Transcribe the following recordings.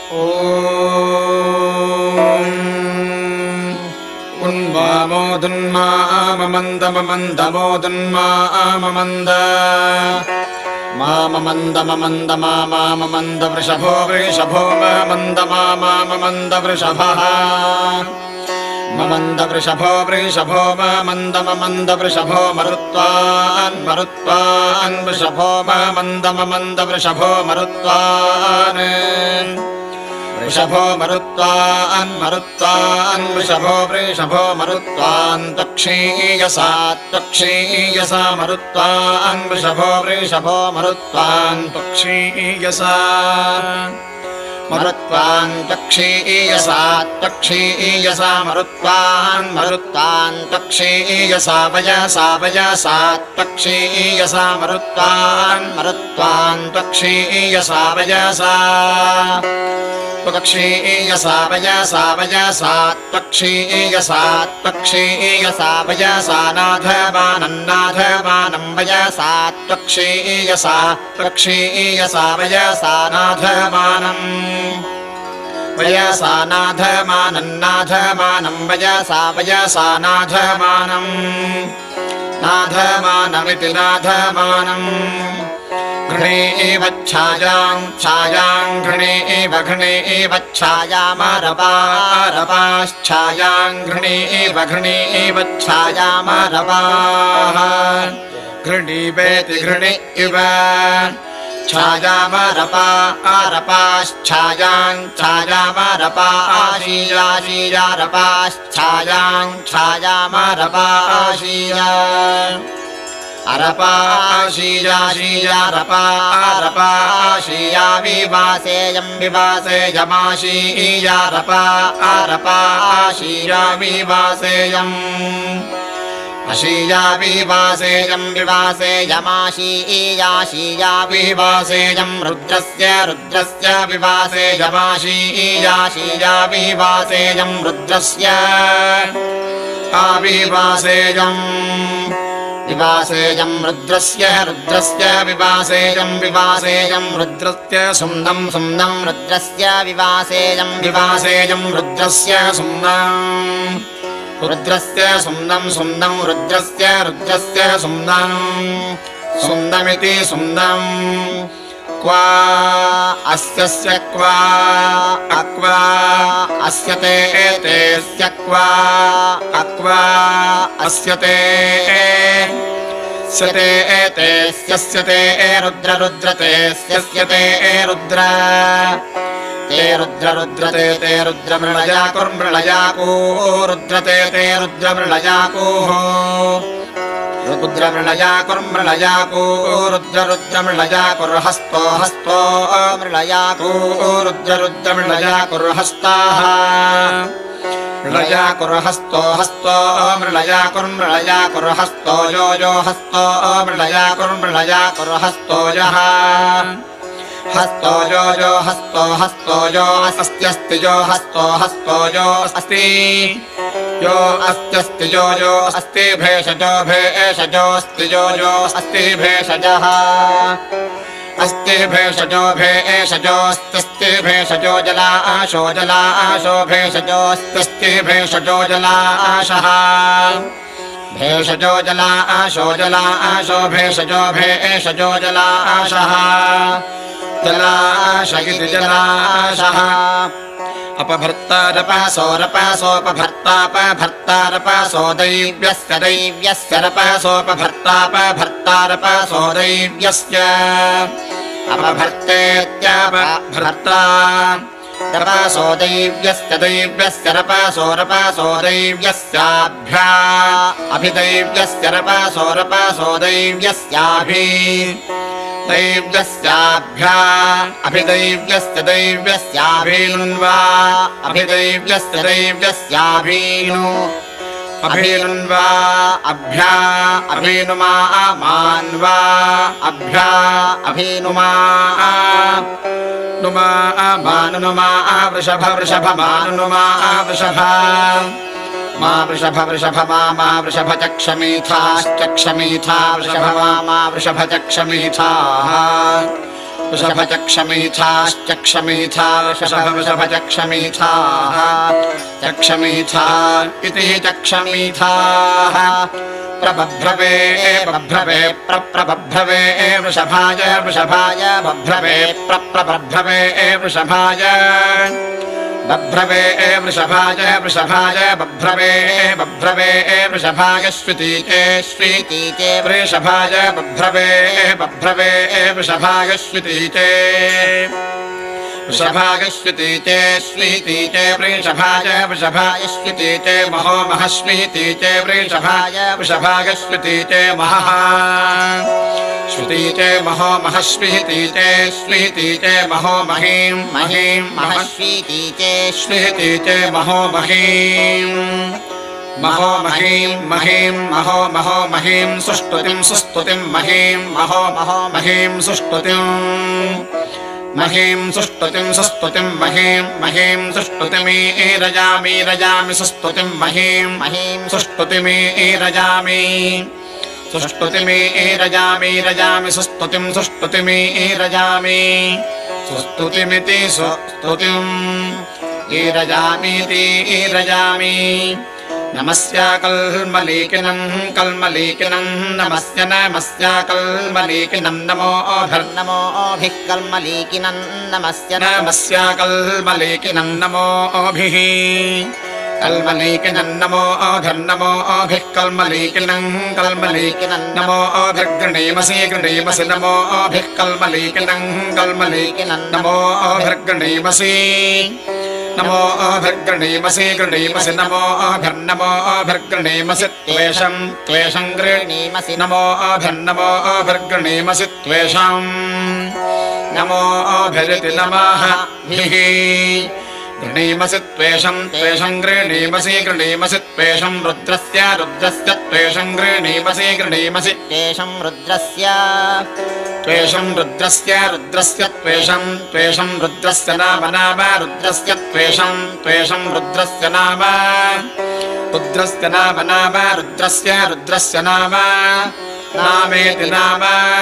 उन्मामोदुन्माममन्दममन्दमोदुन्माममन्द माममन्दममन्दमाममन्द वृषभो वृषभो मामन्दमाममन्द वृषभः ममन्द वृषभो वृषभो मामन्दममन्द वृषभो मरुत्वान् मरुत्वान् वृषभो मामन्दममन्द वृषभो मरुत्वान् वृषभो मरुत्वान् मरुत्वान् वृषभो वृषभो मरुत्वान् त्वक्षीयसा त्वक्षीयसा मरुत्वान् वृषभो वृषभो मरुत्वान् त्वक्षीयसा मरुत्वान् त्वक्षीयसा त्वक्षीयसा मरुत्वान् मरुत्वान् त्वक्षीयसा वयसा वयसा त्वक्षीयसा मरुत्वान् मरुत्वान् त्वक्षीयसा वयसा त्वक्षीयसा वयसा वयसा त्वक्षीयसा त्वक्षीयसा वयसा नाथवानन्नाथवानं वयसा त्वक्षीयसा त्वक्षीयसा वयसा नाथवानम् वयसा नाथमानन्नाथमानं वयसा वयसा नाथमानम् नाथमानमिति नाथमानम् घृणे एव छायां छायां घृणे एव छायामारवारवाश्छायां घृणे एव छायामारवाः घृणीवेति घृणि इव छायामारपा आरपाश्छायां छायामारपाशीयाशीयारपाश्छायां छायामारपाशीया अरपाशीयाशीयारपारपाशीया विवासेयं विवासेयमाशीयारपा आरपाशीया विवासेयम् अशीया विवासेयं विवासेयमाशीयाशीया विवासेयं रुद्रस्य रुद्रस्य विवासेयमाशीयाशीया विवासेयं रुद्रस्य आविवासेयम् विवासेयं रुद्रस्य रुद्रस्य विवासेयं विवासेयं रुद्रस्य सुम्नं सुम्नं रुद्रस्य विवासेयं विवासेयं रुद्रस्य सुम्नं रुद्रस्य सुम्नं सुम्नं रुद्रस्य रुद्रस्य सुम्नं सुम्नमिति सुम्नं क्वा अस्यस्य क्वा अक्वा अस्यते एतेस्य क्वा अक्वा अस्यते स्यते एतेस्यस्यते रुद्र रुद्रते स्यस्यते रुद्र ते रुद्र रुद्रते ते रुद्र मृळयाकुर्मृळयाकू रुद्रते ते रुद्र मृळयाकूः रुद्र मृळयाकुर्मृळयाकू रुद्र रुद्र मृळयाकुर्हस्तो हस्तो मृळयाकू रुद्र रुद्र मृळयाकुर्हस्ताः मृळयाकुर्हस्तो हस्तो मृळयाकुर्मृळयाकुर्हस्तो यो यो हस्तो मृळयाकुर्मृळयाकुर्हस्तो यः हस्तो यो यो हस्तो हस्तो यो अस्त्यस्ति यो हस्तो हस्तो यो अस्ति यो अस्त्यस्ति यो यो अस्ति भेषजो भेषजोऽस्ति यो यो अस्ति भेषजः अस्ति भेषजो भेषजोऽस्ति भेषजो जलाशो जलाशो भेषजोऽस्ति भेषजो जलाशः भेषजो जलाशो जलाशो भेषजो भेषजो जलाशः जलाश इति जलाशः अपभर्तारपसोरपसोपभर्तापभर्तारपसो दैव्यस्य दैव्यस्य रपसोपभर्तापभर्तारपसो दैव्यस्य अपभर्तेत्यपभर्ता रपसो दैव्यस्य दैव्यस्य रपसो रपसो दैव्यस्याभ्या अभिदैव्यस्य रपसो रपसो दैव्यस्याभि दैव्यस्याभ्या अभिदैव्यस्य दैव्यस्याभिनुन्वा अभिदैव्यस्य दैव्यस्याभिनु अभिनुन्वा अभ्या अभिनुमा मान्वा अभ्या अभिनुमा नुमा मानुनुमा वृषभ वृषभ मानुनुमा वृषभ मा वृषभ वृषभ मा वृषभ चक्षमीथाश्चक्षमीथा वृषभ मा वृषभ चक्षमीथाः वृषभचक्षमीथाश्चक्षमीथा वृषभचक्षमीथाः चक्षमीथा इति चक्षमीथाः प्रबभ्रवे बभ्रवे प्रप्रबभ्रवे वृषभाय बभ्रवे प्रप्रबभ्रवे वृषभाय बभ्रवे वृषभाय बभ्रवे वृषभाय श्रुतीते वृषभाय बभ्रवे वृषभाय श्रुतीते वृषभाय श्रुतीते वृषभाय श्रुतीते महो महश्रुतीते वृषभाय श्रुतीते महः श्रुतीते महो महश्रुतीते महो महीं महश्रुतीते महो महीं महो महीं सुस्तुतिं महीं सुस्तुतिं महीं सुस्तुतिमीरजामि सुस्तुतिं महीं सुस्तुतिमीरजामि सुस्तुतिमीरजामि सुस्तुतिमीरजामि सुस्तुतिमिति सुस्तुतिम् ईरजामीति ईरजामि नमस्याकल्मलीकिनं नमस्याकल्मलीकिनं नमोभिः कल्मलीकिनं नमस्याकल्मलीकिनं नमोभिः कल्मलीकिनं नमोभिः कल्मलीकिनं नमोभिर्गृणीमसि नमोभिः कल्मलीकिनं नमोभिर्गृणीमसि नमोभिर्गृणीमसि नमोभिर्गृणीमसि त्वेषं गृणीमसि नमोभिर्गृणीमसि त्वेषं नमोभिरिति नमः गृणीमसि त्वेषं गृणीमसि त्वेषं रुद्रस्य त्वेषं गृणीमसि त्वेषं रुद्रस्य त्वेषं रुद्रस्य नाम रुद्रस्य त्वेषं रुद्रस्य नाम रुद्रस्य नाम नामेति नाम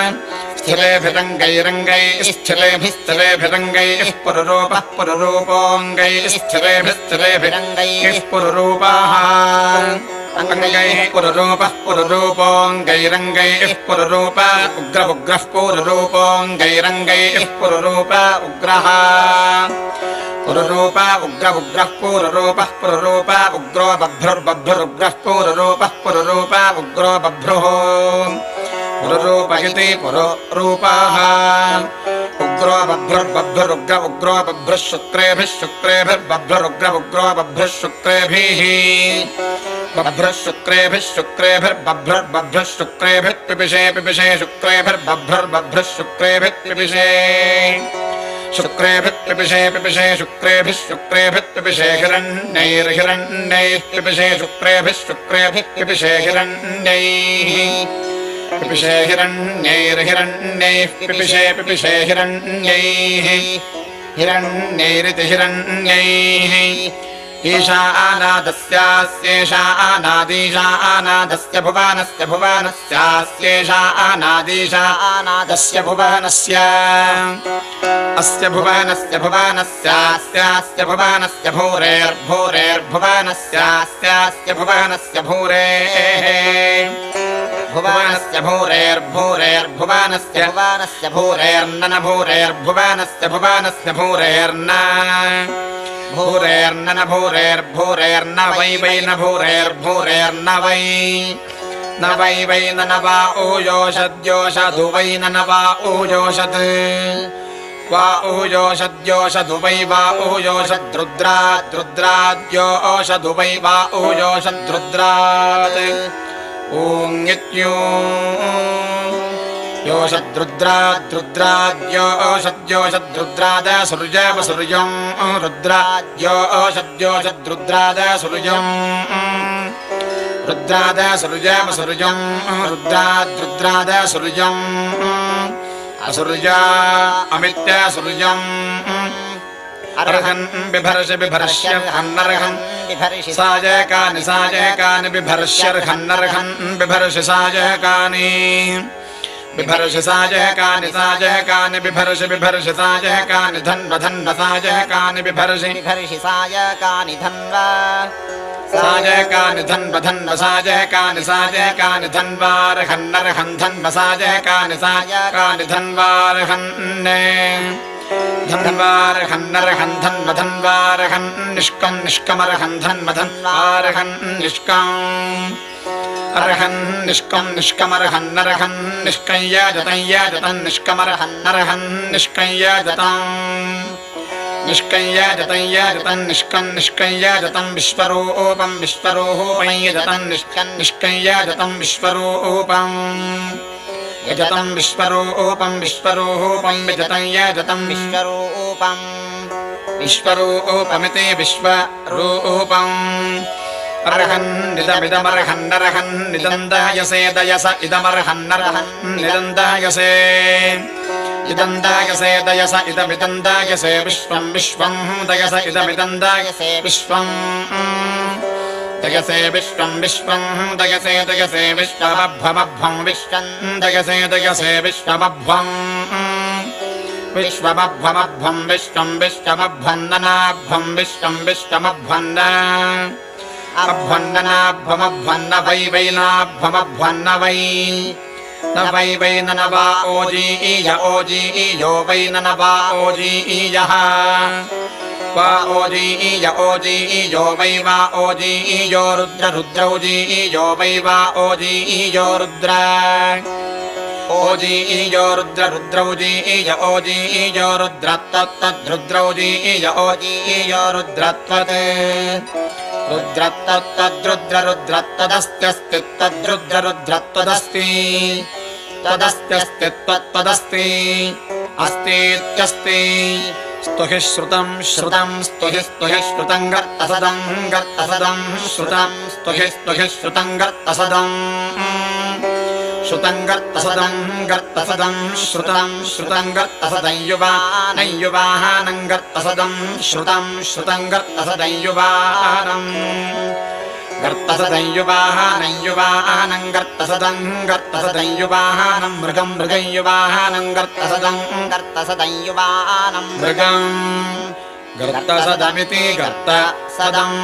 स्थिरेभिरङ्गैः पुरुरूपोऽङ्गैः स्थिरेभिरङ्गैः पुरुरूपाः अङ्गैः पुरुरूपोऽङ्गैरङ्गैः पुरुरूप उग्रः पुरुरूपोऽङ्गैरङ्गैः पुरुरूप उग्रः पुरुरूप उग्रः पुरुरूप उग्रो बभ्रुर्बभ्रुरुग्रः पुरुरूप उग्रो बभ्रुः पुरुरूप इति पुरुरूपाः उग्रो उग्रो बभ्रुः शुक्रेभिर्बभ्रुरुग्र उग्रो बभ्रुः शुक्रेभिः शुक्रेभिर्बभ्रुर्बभ्रुः शुक्रेभिः पिपिषे शुक्रेभिर्बभ्रुर्बभ्रुः शुक्रेभिः पिपिषे शुक्रेभिः पिपिषे हिरण्यैः पिपिषे शुक्रेभिः पिपिषे हिरण्यैः पिपिषे पिपिषे हिरण्यैरिति हिरण्यैः ईशानादस्यास्येषा अनादीशानादस्य भुवनस्यास्येषा अनादीशानादस्य भुवनस्य अस्य भुवनस्यास्यास्य भुवनस्य भूरेर्भूरेर्भुवनस्यास्यास्य भुवनस्य भूरेः भुवनस्य भूरेर्भूरेर्भुवनस्य भूरेर्नन भूरेर्भुवनस्य भूरेर्न भूरेर्नन भूरेर्भूरेर्न वै न भूरेर्भूरेर्न वै न वै न वा ऊयोषद्योषधु वै न वा ऊयोषद् वा ऊयोषद्योषधु वै वा ऊयोषद्रुद्राद्रुद्राद्योषधु वै वा ऊयोषद्रुद्रात् ॐ योषद्रुद्राद्रुद्राद्योषद्योषद्रुद्राद सूर्यं रुद्राद्योषद्योषद्रुद्राद सूर्यं रुद्राद सूर्यं रुद्राद्रुद्राद सूर्यं असुर्या अमित्य सूर्यं अर्हन् बिभर्ष्यर्हन्नर्हन् साजकानि बिभर्ष्यर्हन्नर्हन् बिभर्षि साजकानि बिभर्षि साजकानि साजकानि बिभर्षि बिभर्षि साजकानि धन्व धन्व साजकानि बिभर्षि बिभर्षि सायकानि धन्व साजकानि धन्व धन्व साजकानि साजकानि धन्वार्हन्नर्हन् धन्व साजकानि साजकानि धन्वार्हन्ने धन्वार्हन्नर्हन् धन्व धन्वार्हन् निष्कं निष्कमर्हन् धन्व धन्वार्हन् निष्कम् अर्हन् निष्कं निष्कमर्हन्नर्हन् निष्कय्य जतं निष्कमर्हन्नर्हन् निष्कय्य जतं निष्कय्य जतं निष्कं निष्कय्य जतं विश्वरूपं विश्वरूपं यजतं निष्कय्य जतं विश्वरूपं यजतं विश्वरूपं विश्वरूपं यजतं यजतं विश्वरूपं विश्वरूपमिति विश्वरूपम् अर्हन्निदमिदमर्हन्नर्हन् निदन्दायसे दयस इदमर्हन्नर्हन् निदन्दायसे इदन्दायसे दयस इदमिदन्दायसे विश्वं विश्वं दयस इदमिदन्दायसे विश्वं दयसे विश्वं विश्वं दयसे दयसे विश्वमभ्वमभ्वं विश्वं दयसे दयसे विश्वमभ्वं विश्वमभ्वमभ्वं विश्वं विश्वमभ्वन्ननाभ्वं विश्वं विश्वमभ्वन्न अभ्वन्ननाभ्वमभ्वन्न वै वैनाभ्वमभ्वन्न वै न वै वै न वा ओजीय ओजीयो वै न वा ओजीयः वा ओजीय ओजीयो वै वा ओजीयो रुद्र रुद्रौजीयो वै वा ओजीयो रुद्र ओजीयो रुद्र रुद्रौजीय ओजीयो रुद्रत्तद्रुद्रौजीय ओजीयो रुद्रत्वत् रुद्रत्तद्रुद्र रुद्रत्तदस्त्यस्ति तद्रुद्र रुद्रत्वदस्ति तदस्त्यस्ति त्वत्तदस्ति अस्तीत्यस्ति स्तुहि श्रुतं श्रुतं स्तुहि स्तुहि श्रुतं गर्तसदं गर्तसदं श्रुतं स्तुहि स्तुहि श्रुतं गर्तसदं श्रुतं गर्तसदं गर्तसदं श्रुतं श्रुतं गर्तसदं युवानं युवाहानं गर्तसदं श्रुतं श्रुतं गर्तसदं युवाहानं गर्तसदं युवाहानं युवाहानं गर्तसदं गर्तसदं युवाहानं मृगं मृगं युवाहानं गर्तसदं गर्तसदं युवानं मृगं गर्तसदमिति गर्तसदम्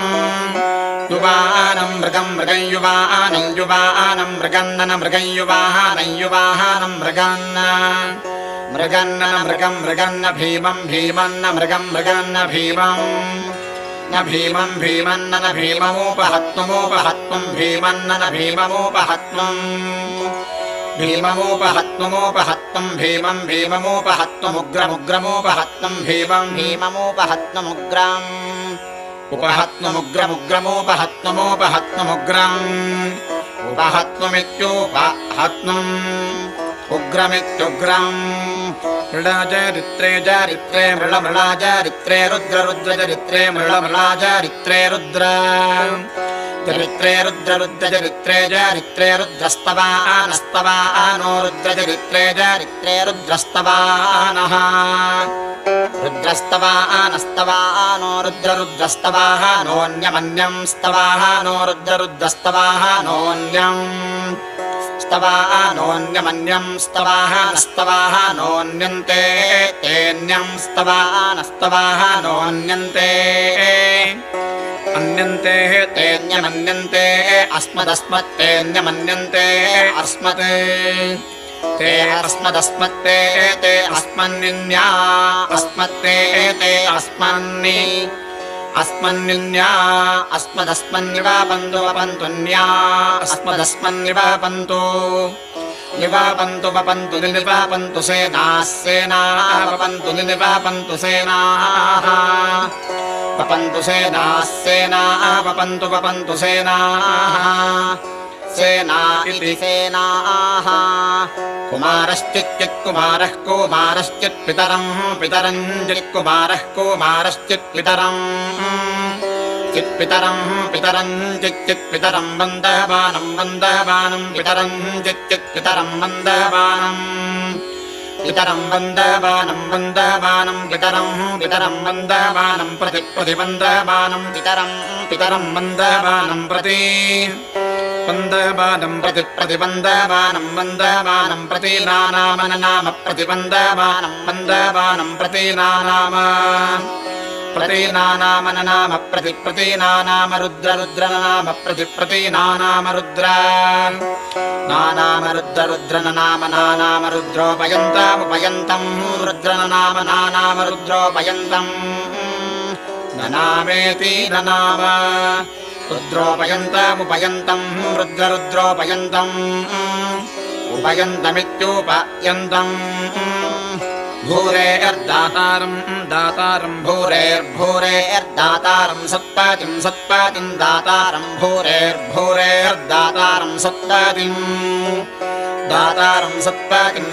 युवानं मृगं मृगं युवानं युवानं मृगन्नन मृगं युवानं युवानं मृगन्न मृगन्नन मृगं मृगन्न भीमं भीमन्न मृगं मृगन्न भीमं न भीमं भीमन्नन भीममुपहत्वमुपहत्वं भीमन्नन भीममुपहत्वं भीममुपहत्वमुपहत्वं भीमं भीममुपहत्वमुग्रमुग्रमुपहत्वं भीमं भीममुपहत्वमुग्रम् उपहत्वमुग्रमुग्रमुपहत्वमुपहत्वमुग्रम् उपहत्वमित्युपहत्वम् उग्रमित्युग्रम् मृळाचरित्रे चरित्रे मृळमृळाचरित्रे रुद्र रुद्रचरित्रे मृळमृळाचरित्रे रुद्र चरित्रे रुद्र रुद्रचरित्रे चरित्रे रुद्रस्तवानस्तवानो रुद्रचरित्रे चरित्रे रुद्रस्तवानः रुद्रस्तवानस्तवानो रुद्र रुद्रस्तवाहानोऽन्यमन्यं स्तवाहानो रुद्र रुद्रस्तवाहानोऽन्यम् स्तवानोऽन्यमन्यं स्तवाहानस्तवाहानोऽन्यन्ते तेऽन्यं स्तवानस्तवाहानोऽन्यन्ते अन्यन्ते तेऽन्यमन्यन्ते अस्मदस्मत्तेऽन्यमन्यन्ते अस्मत् ते अस्मदस्मत्ते ते अस्मन्निन्या अस्मत्ते ते अस्मन्नि अस्मन्निन्या अस्मदस्मन्निवापन्तु वपन्तुन्या अस्मदस्मन्निवापन्तु निवापन्तु वपन्तु निवापन्तु सेनाः सेनाः वपन्तु निवापन्तु सेनाः वपन्तु सेनाः सेनाः वपन्तु वपन्तु सेनाः सेना इति सेनाः कुमारश्चित्कुमारः कुमारश्चित्पितरं पितरं चित्कुमारः कुमारश्चित्पितरं चित्पितरं पितरं चित्पितरं वन्दहवानं वन्दहवानं पितरं चित्पितरं वन्दहवानं पितरं वन्दहवानं वन्दहवानं पितरं पितरं वन्दहवानं प्रति प्रतिवन्दहवानं पितरं पितरं वन्दहवानं प्रति वन्दमानं प्रतिवन्दमानं वन्दमानं प्रति नानामननाम प्रतिवन्दमानं वन्दमानं प्रति नानाम नाम प्रति नानाम रुद्रनाम प्रति नानाम रुद्र नानाम रुद्रोपयन्तमुपयन्तं रुद्रनाम नानाम रुद्रोपयन्तं ननामेति ननाम रुद्रोपयन्तमुपयन्तं रुद्रोपयन्तम् उपयन्तमित्युपयन्तम् भूरेर्दातारं दातारं भूरेर्दातारं सत्पतिं दातारं भूरेर्दातारं सत्पतिं दातारं सत्पतिं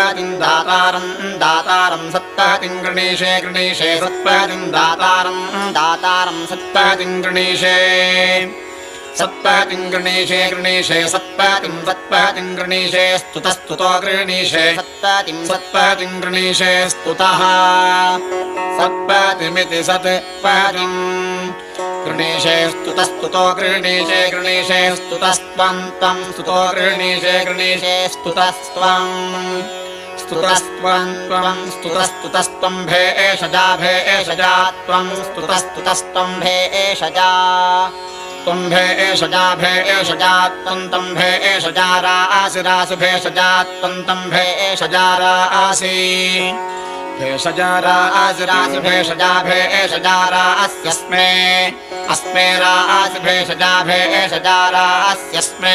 दातारं सत्पतिं गणेशे सत्पतिं दातारं सत्पतिं गणेशे सत्पतिं गणेशे सत्पतिं गणेशे स्तुतो गणेशे सत्पतिं गणेशे स्तुतः सत्पतिमिति सत्पतिं गणेशे स्तुतो गणेशे स्तुतस्त्वं त्वं स्तुतो गणेशे स्तुतस्त्वं स्तुतस्तुतस्त्वं भेषजा त्वं स्तुतस्तुतस्त्वं भेषजा त्वं भेषजा त्वं भेषजा रासि भेषजा त्वं भेषजा रासि रासि भेषजा रास्यस्मे अस्मे रासि भेषजा रास्यस्मे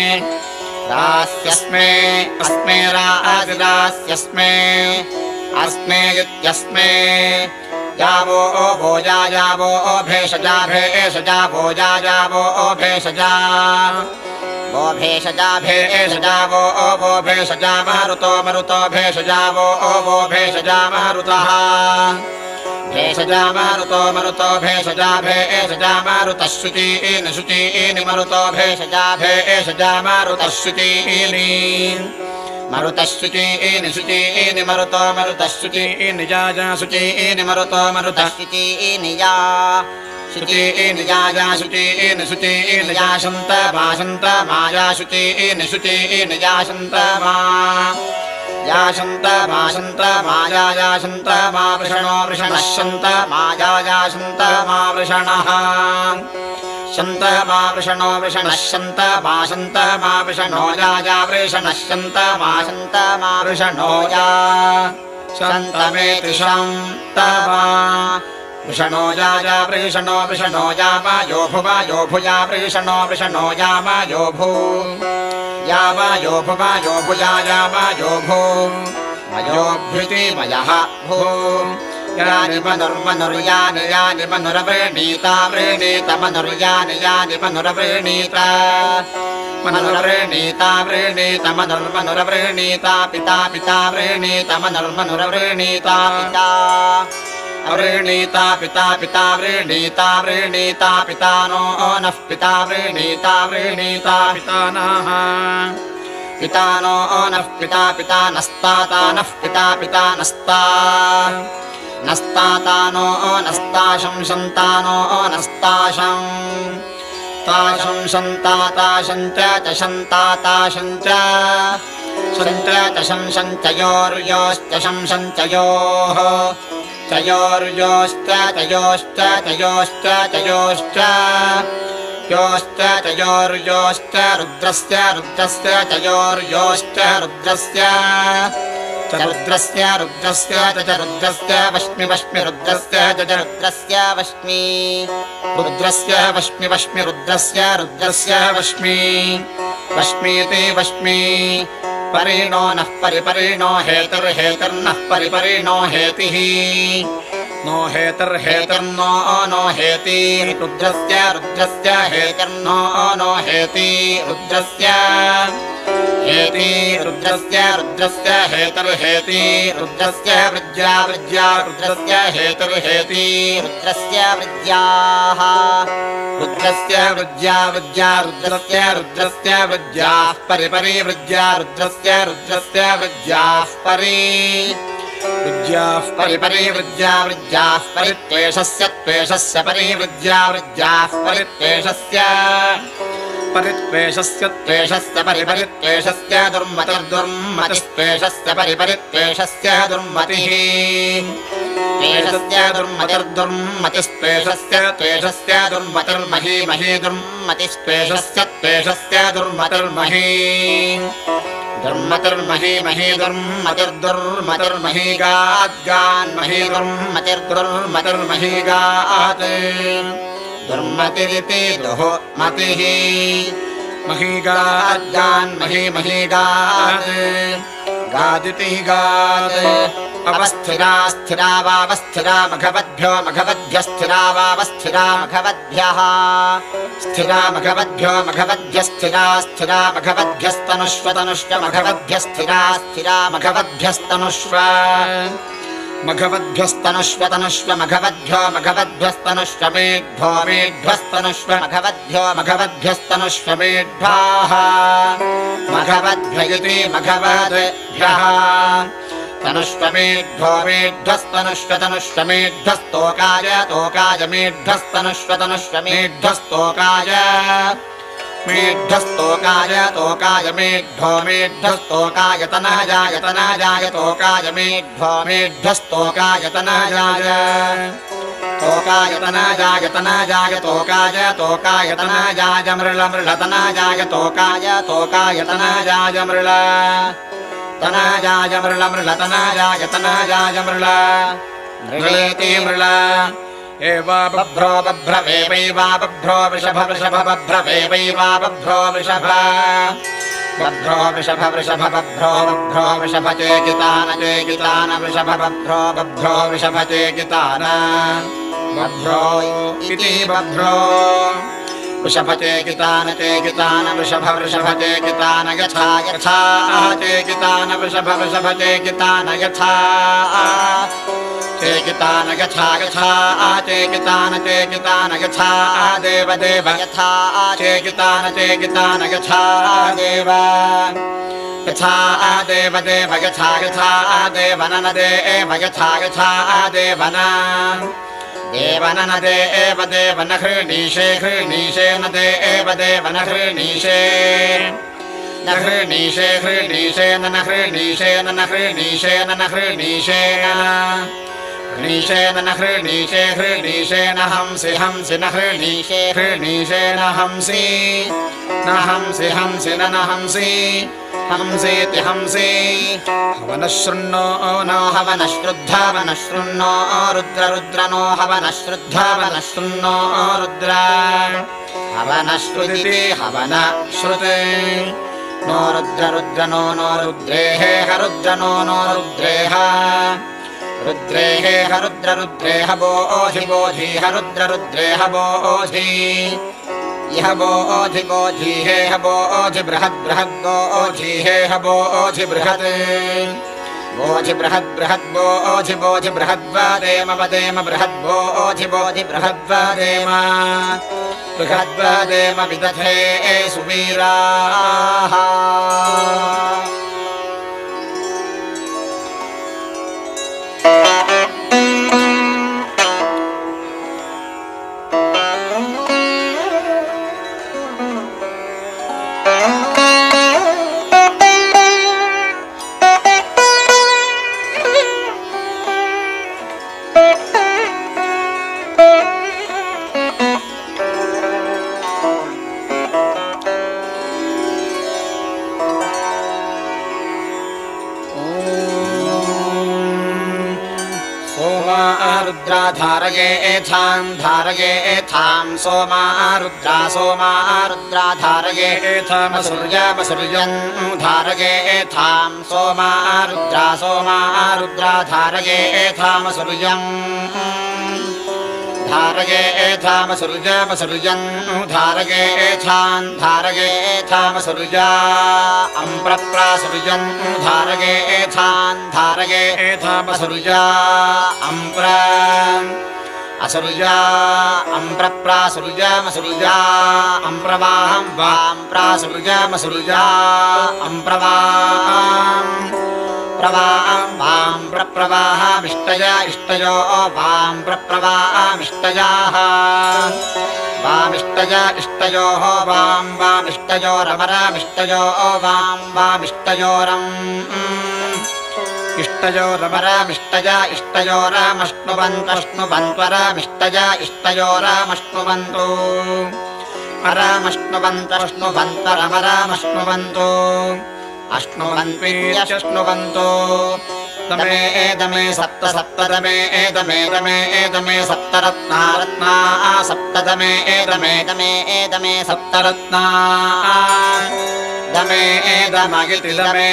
अस्मे रास्यस्मे अस्मे इत्यस्मे यावो भोजा यावो भेषजा भोजा यावो भेषजा वो भेषजा वो भेषजा मरुतो भेषजा वो भेषजा मरुतः भेषजा मरुतो भेषजा मरुतः शुचीनि मरुतो भेषजा मरुतः शुचीनि शुचीनि मरुतो मरुतः शुचीनि जा शुचीनि मरुतो मरुतः शुचीनि या शुचीनि या शन्त माया शुचीनि या शन्त माया या शन्त मा वृषणः शन्त माया या शन्त मा वृषणः शन्त मा वृषणः शन्त मा वृषणो या वृषणः शन्त मा वृषणो या शन्तमेति शन्तमा वृषणो या वृषणो या यो भुया वृषणो या भू या भुया या भू मयोभ्युति मयः भू यानि मनुर्यानि मनुरवृणीता मनुर्यानि मनुरवृणीता मनुरवृणीता पिता वृणीता मनुर्मनुरवृणीता पिता वृणीता पिता नो नः पिता वृणीता पितानः पिता नो नः पिता नस्ताता नः पिता नस्ता नस्ताता नो नस्ताशं शन्तानो नस्ताशं ताशं शन्ताताशं च शन्ताताशं च शञ्चयोर्योश्च शञ्चयोः तयोर्योश्च तयोर्योश्च रुद्रस्य तयोर्योश्च रुद्रस्य रुद्रस्य वश्मि रुद्रस्य वश्मि रुद्रस्य वश्मि वश्मीति वश्मि परिणो नः परिपरिणो हेतुर्नः परिपरिणो हेतिः नो हेतुर्नो नो हेति रुद्रस्य हेतुर्नो नो हेति रुद्रस्य हेतुर्हेति रुद्रस्य वृज्या रुद्रस्य हेतुर्हेति रुद्रस्य वृज्याः रुद्रस्य वृज्या रुद्रस्य वृज्याः परिपरि वृज्या रुद्रस्य वृज्याः परिपरि वृज्याः परित्वेषस्य त्वेषस्य परिवृज्या वृज्याः परित्वेषस्य परित्वेषस्य त्वेषस्य परिपरित्वेषस्य दुर्मतिर्दुर्मतिस्त्वेषस्य परिपरित्वेषस्य दुर्मतिः त्वेषस्य दुर्मतिर्दुर्मतिस्त्वेषस्य त्वेषस्य दुर्मतिर्मही मही दुर्मतिस्त्वेषस्य त्वेषस्य दुर्मतिर्मही दुर्मतिर्मही मही दुर्मतिर्दुर्मतिर्मही गाद्गान्मही दुर्मतिर्दुर्मतिर्मही गात् दुर्मतिरिति दुः मतिः मही गाद्गान्मही मही गात् गादिति गात् अवस्थिरा स्थिरा वावस्थिरा मघवद्भ्यो मघवद्भ्यस्थिरा वावस्थिरा मघवद्भ्यः स्थिरा मघवद्भ्यो मघवद्भ्यस्थिरा स्थिरा मघवद्भ्यस्तनुष्वतनुष्व मघवद्भ्यस्थिरा स्थिरा मघवद्भ्यस्तनुष्व मघवद्भ्यस्तनुष्वतनुष्व मघवद्भ्यो मघवद्भ्यस्तनुष्व मेढ्भो मेढ्भस्तनुष्व मघवद्भ्यो मघवद्भ्यस्तनुष्व मेढ्भाः मघवद्भ्य इति मघवद्भ्यः तनुष्वमेढ्भो मेढ्भस्तनुष्वतनुष्वमेढ्भस्तोकाय तोकाय मेढ्भस्तनुष्वतनुष्वमेढ्भस्तोकाय मेढ्भस्तोकाय तोकाय मेढ्भो मेढ्भस्तोकाय तनजाय तनजाय तोकाय मेढ्भो मेढ्भस्तोकाय तनजाय तोकाय तनजाय तनजाय तोकाय तोकाय तनजाय मृळ मृळ तनजाय तोकाय तोकाय तनजाय मृळ तनजाय मृळ मृळ तनजाय तनजाय मृळ मृळेति मृळ एवा बभ्रो बभ्रवेवैवा बभ्रो वृषभ वृषभ बभ्रवेवैवा बभ्रो वृषभ बभ्रो वृषभ वृषभ बभ्रो बभ्रो वृषभ चेकितान चेकितान वृषभ बभ्रो बभ्रो वृषभ चेकितान बभ्रो इति बभ्रो वृषभ चेकितान चेकितान वृषभ वृषभ चेकितान यथा यथा चेकितान वृषभ वृषभ चेकितान यथा चेकितान यथा यथा चेकितान चेकितान यथा देव देव यथा चेकितान चेकितान यथा देव यथा देव देव यथा यथा देवनन देव यथा यथा देवन देवनन देव देवन हृणीशे हृणीशे न देव देवन हृणीशे न हृणीशे हृणीशे न हृणीशे न हृणीशे न हृणीशे हृणीशेन न हृणीशे हृणीशेन हंसि हंसि न हृणीशे हृणीशेन हंसि न हंसि हंसि न हंसि हंसीति हंसि हवनशृण्णो नो हवनश्रुद्धा वनशृण्णो रुद्र रुद्र नो हवनश्रुद्धा वनशृण्णो रुद्र हवनश्रुदिति हवनश्रुते नो रुद्र रुद्र नो रुद्रेः रुद्र नो रुद्रेः रुद्रेः रुद्र रुद्रेह बोधि बोधि रुद्र रुद्रेह बोधि इह बोधि बोधि हेह बोधि बृहद् बृहद् बोधि हेह बोधि बृहत् बोधि बृहद् बृहद् बोधि बोधि बृहद् वदेम वदेम बृहद् बोधि बोधि बृहद् वदेम बृहद् वदेम विदधे सुवीराः धारयेथां धारयेथां सोमा रुद्रा धारयेथां सूर्यं धारयेथां सोमा रुद्रा धारयेथां सूर्यं धारयेथां सूर्यं धारयेथां सूर्या अम्प्रप्रासूर्यं धारयेथां सूर्या अम्प्र असुर्या अम्प्रप्रासूर्यमसूर्या अम्प्रवाहं वां प्रासूर्यमसूर्या अम्प्रवाहं प्रप्रवां वां प्रप्रवाहामिष्टय इष्टयो वां प्रप्रवाहामिष्टयाः वामिष्टय इष्टयोः वां वामिष्टयोरमरमिष्टयो वां वामिष्टयोरम् इष्टयोरमरमिष्टय इष्टयोरमश्नुवन्त्वश्नुवन्त्वरमिष्टय इष्टयोरमश्नुवन्तु अरमश्नुवन्त्वश्नुवन्त्वरमरमश्नुवन्तु अश्नुवन्त्वीत्यश्नुवन्तु दमे एदमे सप्त सप्तदमे एदमे सप्तरत्ना रत्ना सप्तदमे एदमे सप्तरत्ना दमे एदमगिति दमे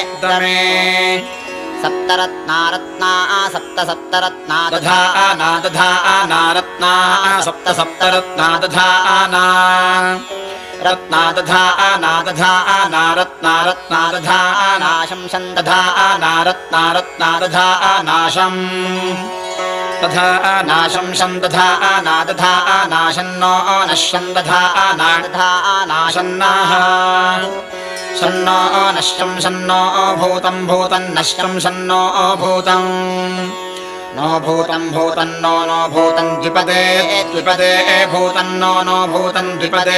सप्तरत्ना रत्ना सप्त सप्तरत्ना दधाना दधाना रत्ना सप्त सप्तरत्ना दधाना रत्ना दधाना दधाना रत्ना रत्ना दधानाशं दधाना रत्ना रत्ना दधानाशं दधानाशं शं दधाना दधानाशन्नो नश्यं दधाना दधानाशन्नाः शन्नो नश्यं शन्नो भूतं भूतं नश्यं शन्नो भूतं नो भूतं भूतं नो भूतं द्विपदे द्विपदे भूतं नो भूतं द्विपदे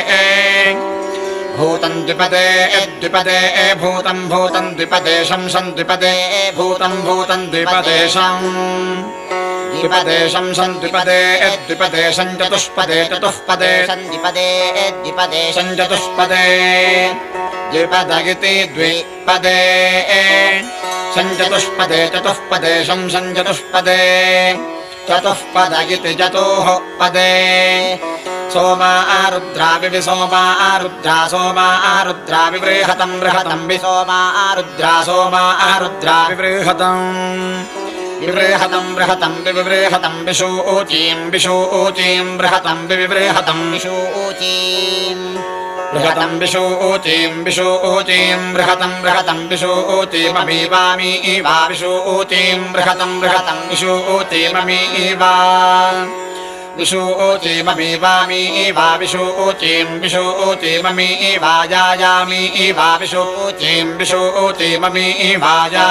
भूतं द्विपदे द्विपदे भूतं भूतं द्विपदेशं शं द्विपदे भूतं भूतं द्विपदेशं द्विपदेशं शं द्विपदे द्विपदेशं चतुष्पदे चतुष्पदे द्विपदे द्विपदेशं चतुष्पदे द्विपदगिति द्विपदे चतुष्पदे चतुष्पदे शं चतुष्पदे चतुष्पदगिति चतुः पदे सोमा आरुद्रा विसोमा आरुद्रा सोमा आरुद्रा विवृहतं बृहतं विसोमा आरुद्रा सोमा आरुद्रा विवृहतं विवृहतं बृहतं विवृहतं विशूचीं विशूचीं बृहतं विवृहतं विशूचीं बृहतं विशूचीं विशूचीं बृहतं बृहतं विशूचीममीवामी वा विशूचीं बृहतं बृहतं विशूचीममीवा विशूचीममीवामी वा विशूचीं विशूचीममीवा यायामी वा विशूचीं विशूचीममीवाया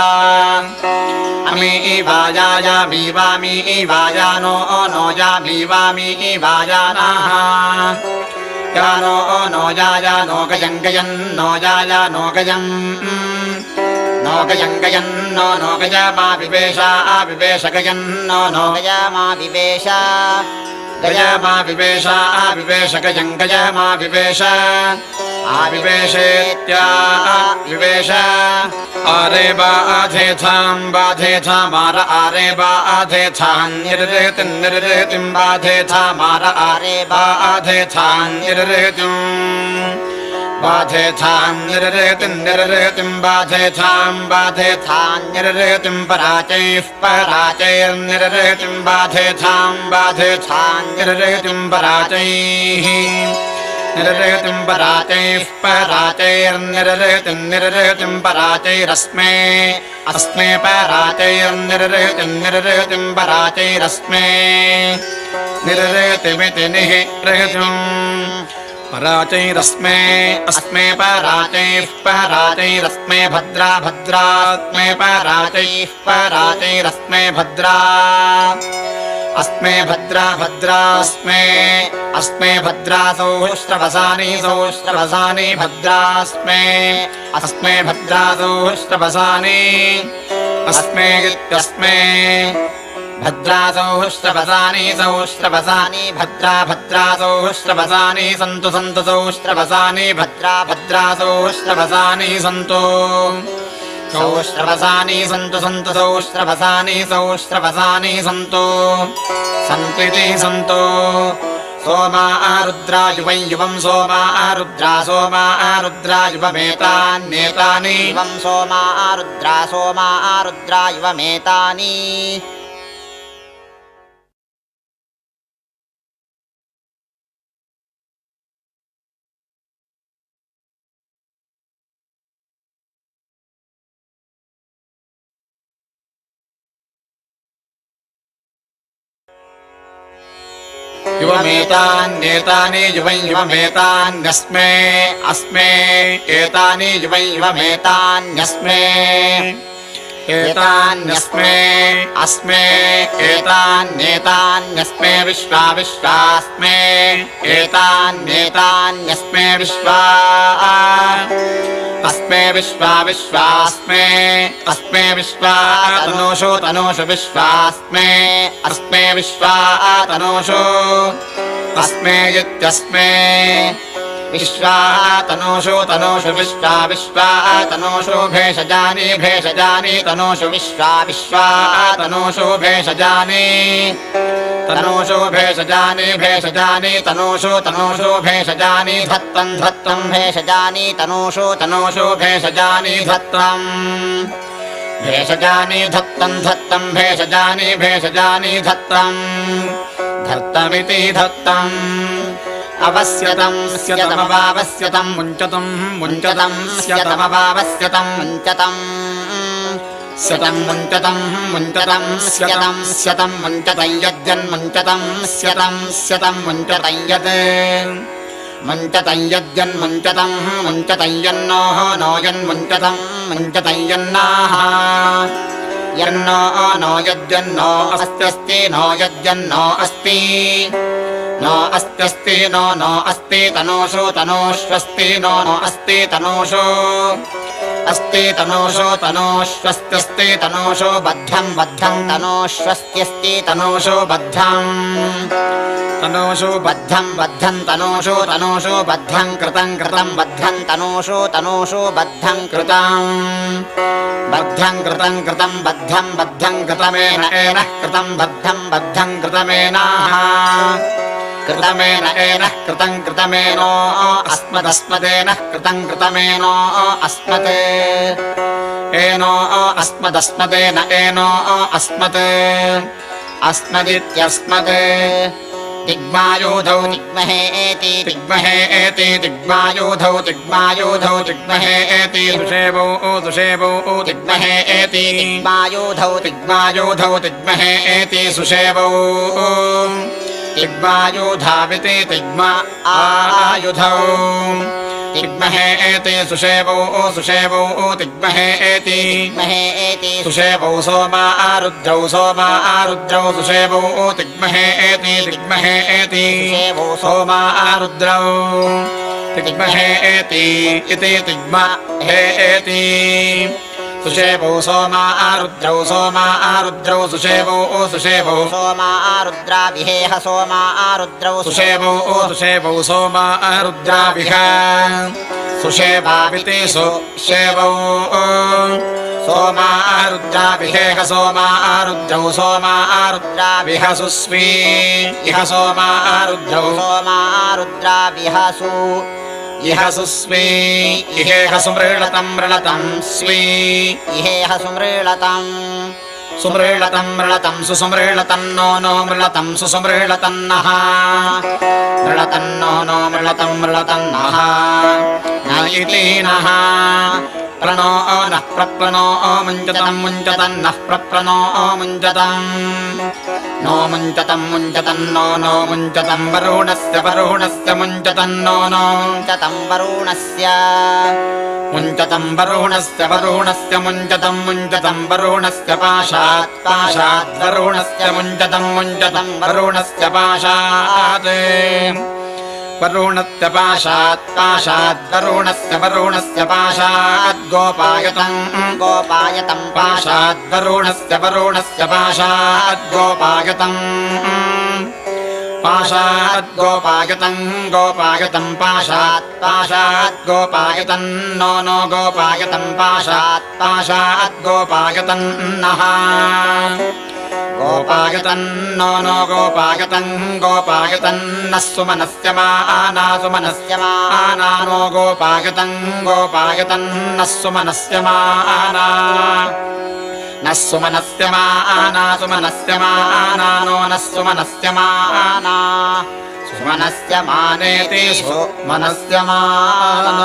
अमी वायायामी वामी वायानो नो यामी वामी वायानाः यानो नो याया नो गयं गयन् नो याया नो गयं नो गयं गयन् नो गयमा विवेशा विवेश गयन् नो गयमा विवेश गयमा विवेशा विवेश गयं गयमा विवेश आविवेशेत्या विवेश आरे बाधेथां मार आरे बाधेथां निर्रेतिं बाधेथा मार आरे बाधेथां निर्रेतिं बाधेथां निर्रेतिं बाधेथां निर्रेतिं पराचैर्निर्रेतिं बाधेथां निर्रेतिं पराचैः निर्रेतिं पराचैर्निर्रेतिं पराचैरस्मे अस्मे पराचैर्निर्रेतिं पराचैरस्मे निर्रेतिमिति निःरेतिं पराचैरस्मे अस्मे पराचैरस्मे भद्रा भद्रास्मे पराचैरस्मे भद्रा अस्मे भद्रा भद्रास्मे अस्मे भद्रासौश्रवसानि सौश्रवसानि भद्रास्मे अस्मे भद्रासौश्रवसानि अस्मे इत्यस्मे भद्रासौश्रवसानि सौश्रवसानि भद्रा भद्रासौश्रवसानि सन्तु सन्तु सौश्रवसानि भद्रा भद्रासौश्रवसानि सन्तु सौश्रवसानि सन्तु सन्तु सौश्रवसानि सौश्रवसानि सन्तु सन्त्विति सन्तु सोमा आरुद्रा युवं सोमा आरुद्रा युवमेतान्येतानि युवं सोमा आरुद्रा युवमेतानि युवमेतान्येतानि युवमेतान्यस्मे अस्मे एतानि युवमेतान्यस्मे एतान्यस्मे अस्मे एतान्येतान्यस्मे विश्वा विश्वास्मे एतान्येतान्यस्मे विश्वा अस्मे विश्वा विश्वास्मे अस्मे विश्वा तनोषु तनोषु विश्वास्मे अस्मे विश्वा तनोषु अस्मे इत्यस्मे विश्वा तनोषु तनोषु विश्वा विश्वा तनोषु भेषजानि भेषजानि तनोषु विश्वा विश्वा तनोषु भेषजानि तनोषु भेषजानि भेषजानि तनोषु तनोषु भेषजानि धत्तं धत्तं भेषजानि तनोषु तनोषु भेषजानि धत्तं भेषजानि धत्तं धत्तं भेषजानि भेषजानि धत्तं धत्तमिति धत्तम् अवस्यतं स्यतमवावस्यतं मुञ्चतं मुञ्चतं स्यतमवावस्यतं मुञ्चतं स्यतं मुञ्चतं मुञ्चतं स्यतं स्यतं मुञ्चतं यद्यन्मुञ्चतं स्यतं स्यतं मुञ्चतं यत् मुञ्चतं यद्यन्मुञ्चतं मुञ्चतं यन्नोः नो यन्मुञ्चतं मुञ्चतं यन्नाः यन्नो नो यद्यन्नो अस्त्यस्ति नो यद्यन्नो अस्ति नो अस्त्यस्ति नो नो अस्ति तनोषु तनोष्वस्ति नो नो अस्ति तनोषु अस्ति तनोषु तनोष्वस्त्यस्ति तनोषु बद्धं बद्धं तनोष्वस्त्यस्ति तनोषु बद्धं तनोषु बद्धं बद्धं तनोषु तनोषु बद्धं कृतं कृतं बद्धं तनोषु तनोषु बद्धं कृतं बद्धं कृतं कृतं बद्धं बद्धं कृतमेन एनः कृतं बद्धं बद्धं कृतमेनाः कृतमेन एनः कृतं कृतमेनो अस्मदस्मदेनः कृतं कृतमेनो अस्मत् एनो अस्मदस्मदेन एनो अस्मत् अस्मदित्यस्मत् तिग्मायोधौ तिग्महे एति तिग्महे एति तिग्मायोधौ तिग्मायोधौ तिग्महे एति सुषेवौ सुषेवौ तिग्महे एति तिग्मायोधौ तिग्मायोधौ तिग्महे एति सुषेवौ तिग्मायुधाविति तिग्मा आयुधौ तिग्महे एति सुषेवौ सुषेवौ तिग्महे एति तिग्महे एति सुषेवौ सोमा आरुद्रौ सोमा आरुद्रौ सुषेवौ तिग्महे एति तिग्महे एति सुषेवौ सोमा आरुद्रौ तिग्महे एति इति तिग्मा हे एति सुषेवौ सोमा आरुद्रौ सुषेवौ सुषेवौ सोमा आरुद्रा विहेह सोमा आरुद्रौ सुषेवौ सुषेवौ सोमा आरुद्रा विह सुषेवाविति सुषेवौ सोमा आरुद्रा विहेह सोमा आरुद्रौ सोमा आरुद्रा विह सुस्वी इह सोमा आरुद्रौ सोमा आरुद्रा विहसु इह सुस्वी इहेह सुमृळतं मृळतं स्वी इहेह सुमृळतं सुमृळतं मृळतं सुसुमृळतं नो नो मृळतं सुसुमृळतं नः मृळतं नो नो मृळतं मृळतं नः न इति नः प्रणो नः प्रप्रणो मुञ्चतं मुञ्चतं नः प्रप्रणो मुञ्चतं नो मुञ्चतं मुञ्चतं नो नो मुञ्चतं वरुणस्य वरुणस्य मुञ्चतं नो नो मुञ्चतं वरुणस्य मुञ्चतं वरुणस्य वरुणस्य मुञ्चतं मुञ्चतं वरुणस्य पाशात् पाशात् वरुणस्य मुञ्चतं मुञ्चतं वरुणस्य पाशात् वरुणस्य पाशात् पाशात् वरुणस्य वरुणस्य पाशात् गोपायतं गोपायतं पाशात् वरुणस्य वरुणस्य पाशात् गोपायतं पाशात् गोपायतं गोपायतं पाशात् पाशात् गोपायतं नो नो गोपायतं पाशात् पाशात् गोपायतं नः गोपायतं नो नो गोपायतं गोपायतं नः सुमनस्य माना सुमनस्य माना नो गोपायतं गोपायतं नः सुमनस्य माना नः सुमनस्य माना सुमनस्य माना नो नः सुमनस्य माना सुमनस्य मानेति सुमनस्य माना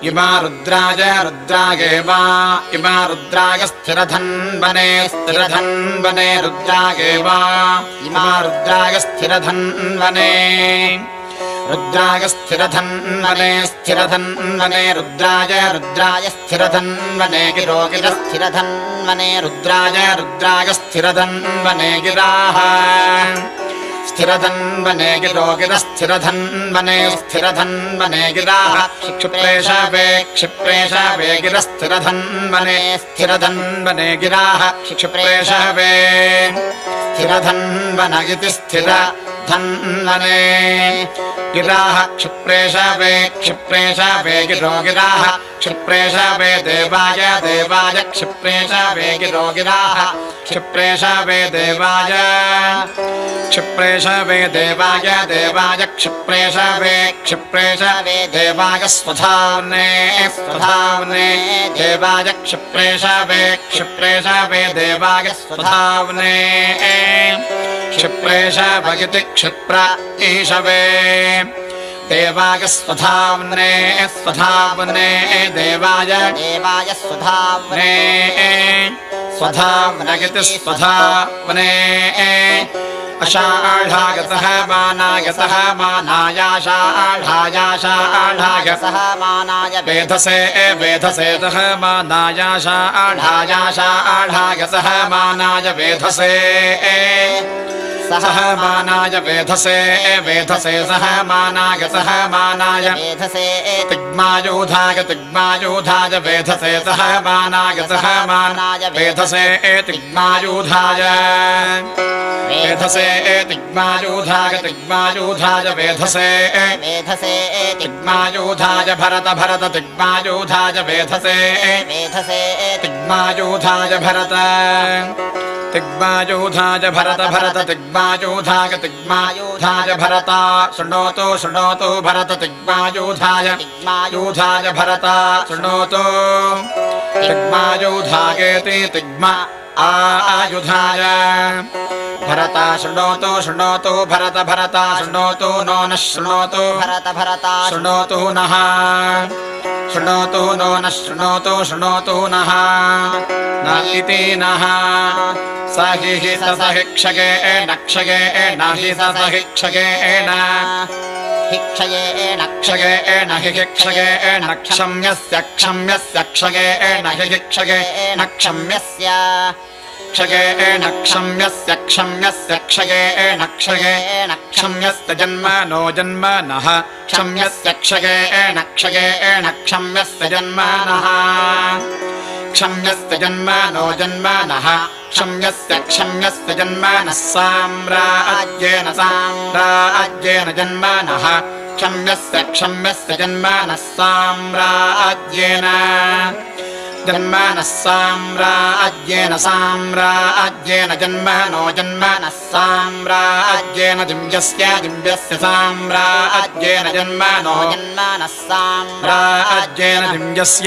इमा रुद्राय रुद्रागेवा इमा रुद्राय स्थिरधन्वने स्थिरधन्वने रुद्रागेवा इमा रुद्राय स्थिरधन्वने रुद्राय स्थिरधन्वने स्थिरधन्वने रुद्राय रुद्राय स्थिरधन्वने गिरो गिरस्थिरधन्वने रुद्राय रुद्राय स्थिरधन्वने गिराः स्थिरधन्वने गिरो गिरस्थिरधन्वने स्थिरधन्वने गिराः क्षिप्रेशवे क्षिप्रेशवे गिरस्थिरधन्वने स्थिरधन्वने गिराः क्षिप्रेशवे स्थिरधन्वन इति स्थिरधन्वने गिराः क्षिप्रेशवे क्षिप्रेशवे गिरो गिराः क्षिप्रेशवे देवाय देवाय क्षिप्रेशवे गिरो गिराः क्षिप्रेशवे देवाय क्षिप्रेशवे देवाय देवाय क्षिप्रेशवे क्षिप्रेशवे देवाय स्वधावने स्वधावने देवाय क्षिप्रेशवे क्षिप्रेशवे देवाय स्वधावने क्षिप्रेशवगिति क्षिप्र ईशवे देवाय स्वधावने स्वधावने देवाय देवाय स्वधावने स्वधावनगिति स्वधावने अषाढागतः मानागतः मानायाषाढायाषाढागतः मानाय वेधसे वेधसेतः मानायाषाढायाषाढागतः मानाय वेधसे सह मानाय वेधसे वेधसे सह मानागतः मानाय वेधसे तिग्मायूधाय तिग्मायूधाय वेधसे सह मानागतः मानाय वेधसे तिग्मायूधाय वेधसे तिग्मायूधाय तिग्मायूधाय वेधसे वेधसे तिग्मायूधाय भरत भरत तिग्मायूधाय वेधसे वेधसे तिग्मायूधाय भरत तिग्मायूधाय भरत भरत तिग्मायूधाय तिग्मायूधाय भरता शृणोतु शृणोतु भरत तिग्मायूधाय तिग्मायूधाय भरता शृणोतु तिग्मायूधायेति तिग्मा आयुधाय भरता शृणोतु शृणोतु भरत भरता शृणोतु नो न शृणोतु भरत भरता शृणोतु नः शृणोतु नो न शृणोतु शृणोतु नः न इति नः स हि सहिक्षगेण क्षगेण हि सहिक्षगेण हिक्षयेण क्षगेण हि क्षगेण क्षम्यस्य क्षम्यस्य क्षगेण हि क्षगेण क्षम्यस्य क्षगेण क्षम्यस्य क्षम्यस्य क्षगेण क्षगेण क्षम्यस्य जन्मनो जन्मनः क्षम्यस्य क्षगेण क्षगेण क्षम्यस्य जन्मनः क्षम्यस्य जन्मनो जन्मनः क्षम्यस्य क्षम्यस्य जन्मनः साम्राज्येन साम्राज्येन जन्मनः क्षम्यस्य क्षम्यस्य जन्मनः साम्राज्येन जन्मनः साम्राज्येन साम्राज्येन जन्मनो जन्मनः साम्राज्येन दिव्यस्य दिव्यस्य साम्राज्येन जन्मनो जन्मनः साम्राज्येन दिव्यस्य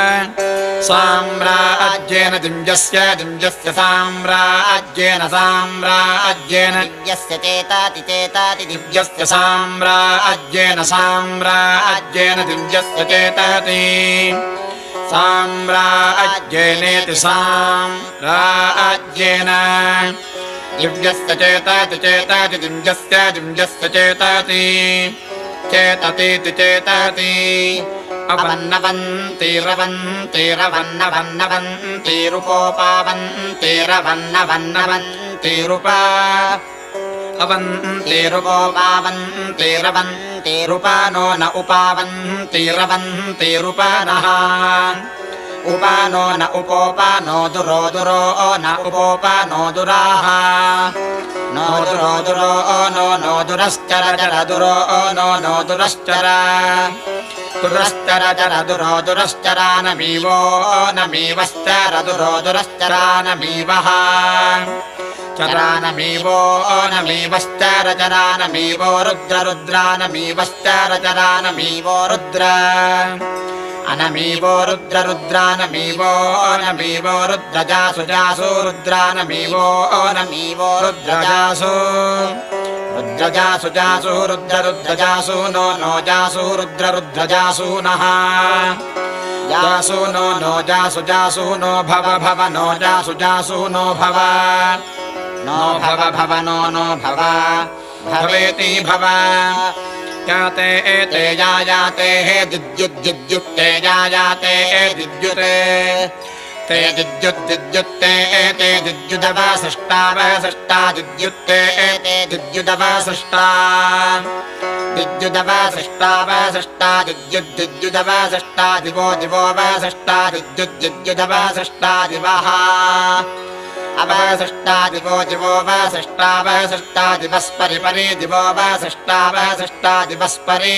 साम्राज्येन दिव्यस्य दिव्यस्य साम्राज्येन साम्राज्येन दिव्यस्य चेताति चेताति दिव्यस्य साम्राज्येन साम्राज्येन दिव्यस्य चेताति साम्राज्येनेति साम्राज्येन दिव्यस्य चेताति चेताति दिव्यस्य दिव्यस्य चेताति चेततीति चेताति अवन्नवन्तिरवन्तिरवन्नवन्तिरुपोपावन्तिरवन्नवन्नवन्तिरुपा अवन्तिरुपोपावन्तिरवन्तिरुपानो न उपावन्तिरवन्तिरुपानः उपानो न उपोपानो दुरो दुरो न उपोपानो दुराः नो दुरो दुरो नो नो दुरश्चर चर दुरो नो नो दुरश्चर दुरश्चर चर दुरो दुरश्चरानमीवो नमीवश्चर दुरो दुरश्चरानमीवः चरानमीवो नमीवश्चर चरानमीवो रुद्र रुद्रानमीवश्चर चरानमीवो रुद्र अनमीवो रुद्र रुद्रानमीवो नमीवो रुद्रजासु जासु रुद्रानमीवो नमीवो रुद्रजासु रुद्रजासु जासु रुद्ररुद्रजासु नो नो जासु रुद्ररुद्रजासूनः जासु नो जासु जासु नो भव भव नो जासु जासु नो भव नो भव भव नो नो भव भवेति भव याते एते याते हे दिद्युद्युद्युक्ते याते दिद्युते ते दिद्युद्युद्युक्ते एते दिद्युदवसिष्टा दिद्युक्ते एते दिद्युदवसिष्टा दिद्युदवसिष्टा दिद्युद्युद्युदवसिष्टा दिवो दिवो वसिष्टा दिद्युद्युद्युदवसिष्टा दिवः अवसिष्टा दिवो दिवो वसिष्टा दिवस्परि परि दिवो वसिष्टा दिवस्परि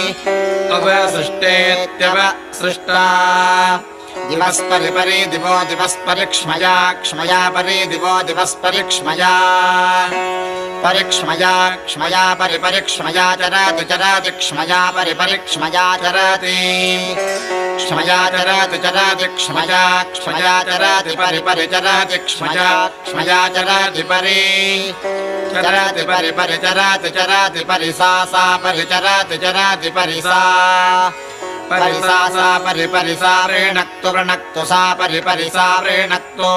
अवसिष्टेत्यवसृष्टा दिवस्परि परि दिवो दिवस्परि क्ष्मया क्ष्मया परि दिवो दिवस्परि क्ष्मया परिक्ष्मया क्ष्मया परि परिक्ष्मया चरति चरति क्ष्मया परि परिक्ष्मया चरति क्ष्मया चरति चरति क्ष्मया क्ष्मया चरति परि परि चरति क्ष्मया क्ष्मया चरति परि चरति परि परि चरति चरति परि सा परि चरति चरति परि सा परि परि सा वृणक्तु वृणक्तु सा परि परि सा वृणक्तु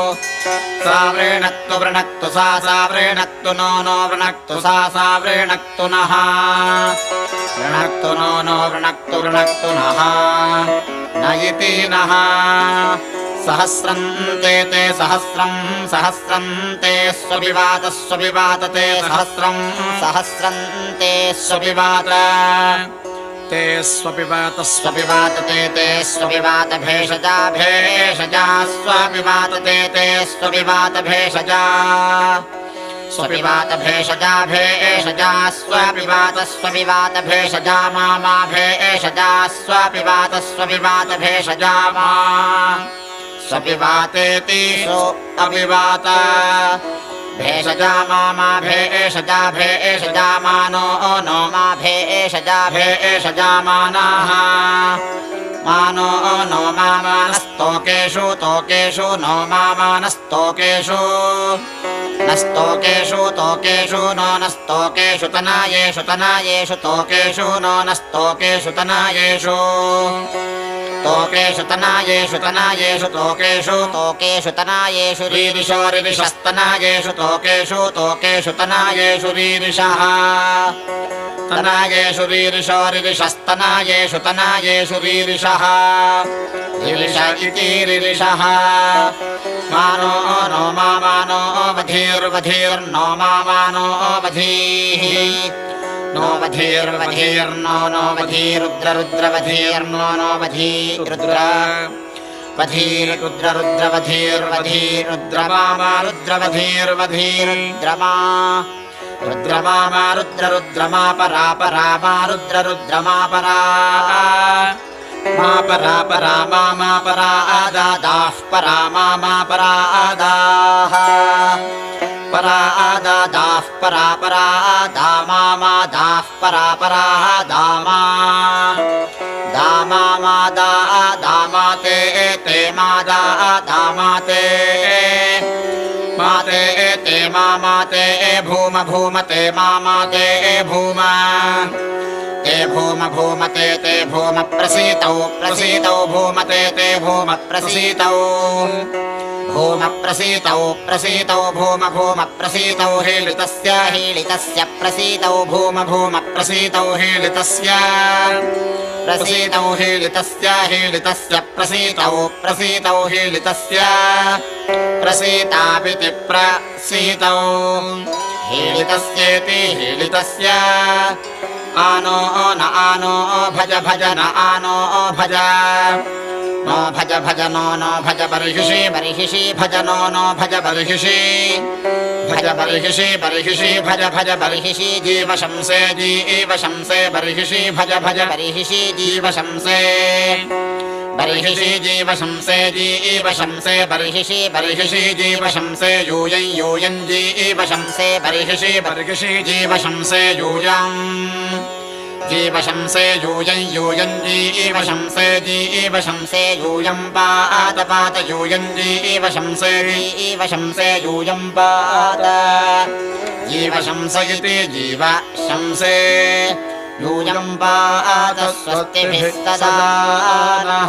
वृणक्तु सा वृणक्तु नो नो वृणक्तु सा वृणक्तु नः वृणक्तु नो नो वृणक्तु नः न इति नः सहस्रं ते सहस्रं ते स्वविवातते सहस्रं ते स्वविवात ते स्वपिवातते ते स्वपिवात भेषजा भेषजा स्वपिवातते ते स्वपिवात भेषजा स्वपिवात भेषजा भेषजा स्वपिवात भेषजा मा भेषजा स्वपिवात भेषजा मा स्वपिवातेति अपिवात भेषजा मा भेषजा मा नो मा भेषजा मानाः मानो नो मा मानस्तोकेषु तोकेषु नो मा मानस्तोकेषु नस्तोकेषु तोकेषु नो नस्तोकेषु तनायेषु तोकेषु नो नस्तोकेषु तनायेषु तोकेषु तनायेषु तोकेषु तनायेषु रीरिषो रीरिषस्तनायेषु तोकेषु तनायेषु रीरिषः तनायेषु रीरिषो रीरिषस्तनायेषु तनायेषु रीरिषः रीरिष इति रीरिषः मानो नो मा मानो वधीर्वधीर्नो मा मानो वधीः नो वधीर्वधीर्नो नो वधीरुद्ररुद्रवधीर्नो नो वधीरुद्र वधीरुद्ररुद्रवधीर्वधीरुद्रमा रुद्रवधीर्वधीरुद्रमा रुद्रमा रुद्ररुद्रमा परा परा मा रुद्ररुद्रमा परा मा परा परा मा परा आदादाः परा मा परा आदाः परा आदादाः परा परा दामा मा दाः परा परा दामा दामा मा दामा ते मा दामा ते माते भूम भूमते माते भूम ते भूमते ते भूम प्रसीतौ भूमते ते भूम प्रसीतौ भूम प्रसीतौ भूम प्रसीतौ हीलितस्य प्रसीतौ भूम प्रसीतौ हीलितस्य प्रसीतौ हीलितस्य प्रसीतौ हीलितस्य प्रसीतापिति प्रसीतौ हीलितस्येति हीलितस्य आनो न आनो भज भज न आनो भज नो भज भज नो भज बर्हिषि भज नो भज बर्हिषि भज बर्हिषि भज भज बर्हिषि जीवशंसे बर्हिषि भज भज बर्हिषि जीवशंसे बर्हिषि जीवशंसे बर्हिषि जीवशंसे यूयं जीवशंसे बर्हिषि जीवशंसे यूयम् जीवशंसे यूयं यूयं जीवशंसे जीवशंसे यूयं पात पात यूयं जीवशंसे जीवशंसे यूयं पात जीवशंस इति जीवशंसे यूयं पात स्वस्तिभिः सदा नः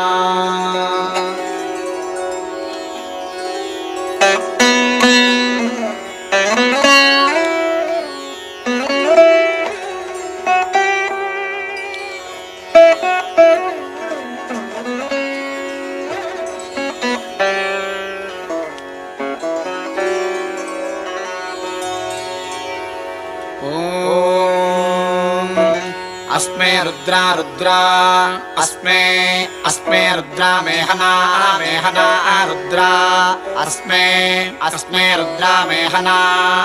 अस्मे रुद्रा रुद्रा अस्मे अस्मे रुद्रा मेहना मेहना रुद्रा अस्मे अस्मे रुद्रा मेहना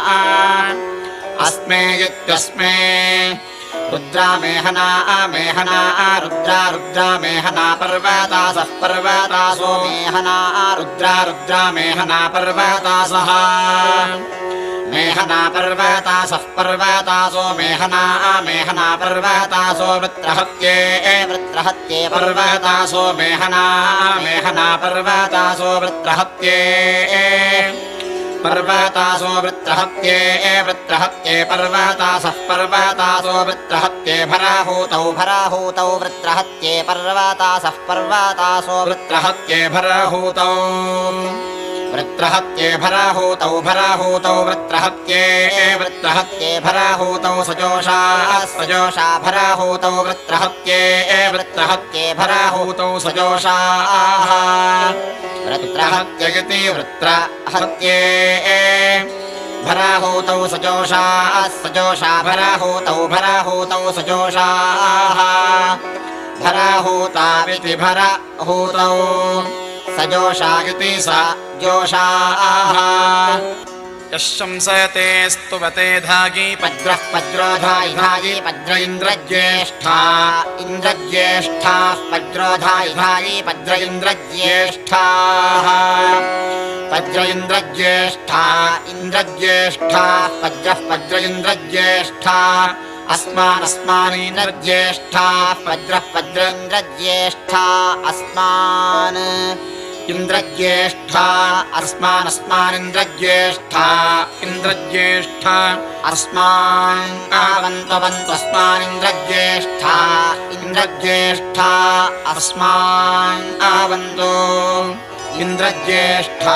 अस्मे इत्यस्मे रुद्रा मेहना मेहना रुद्रा रुद्रा मेहना पर्वतासः पर्वतासो मेहना रुद्रा रुद्रा मेहना पर्वतासः मेहना पर्वतासः पर्वतासो मेहना मेहना पर्वतासो वृत्रहत्ये वृत्रहत्ये पर्वतासो मेहना मेहना पर्वतासो वृत्रहत्ये पर्वतासो वृत्रहत्ये वृत्रहत्ये पर्वतासः पर्वतासो वृत्रहत्ये भराहूतौ भराहूतौ वृत्रहत्ये पर्वतासः पर्वतासो वृत्रहत्ये भराहूतौ वृत्रहत्ये भराहूतौ भराहूतौ वृत्रहत्ये वृत्रहत्ये भराहूतौ सजोषा सजोषा भराहूतौ वृत्रहत्ये वृत्रहत्ये भराहूतौ सजोषाः वृत्रहत्यगति वृत्रहत्ये भराहूतौ सजोषा सजोषा भराहूतौ भराहूतौ सजोषाः भराहूताविति भराहूतौ सजोषा इति स जोषाः यशंसते स्तुवते धागी पद्रः पद्रो धायि धायि पद्र इन्द्रज्येष्ठा इन्द्रज्येष्ठाः पद्रो धायि धायि पद्र इन्द्रज्येष्ठाः पद्र इन्द्रज्येष्ठा इन्द्रज्येष्ठाः पद्रः पद्र इन्द्रज्येष्ठा अस्मानस्मानीन्द्रज्येष्ठाः पद्रः पद्र इन्द्रज्येष्ठा अस्मान् इन्द्रज्येष्ठा अस्मानस्मानिन्द्रज्येष्ठा इन्द्रज्येष्ठा अस्मान् आवन्तवन्तस्मानिन्द्रज्येष्ठा इन्द्रज्येष्ठा अस्मान् आवन्तो इन्द्रज्येष्ठा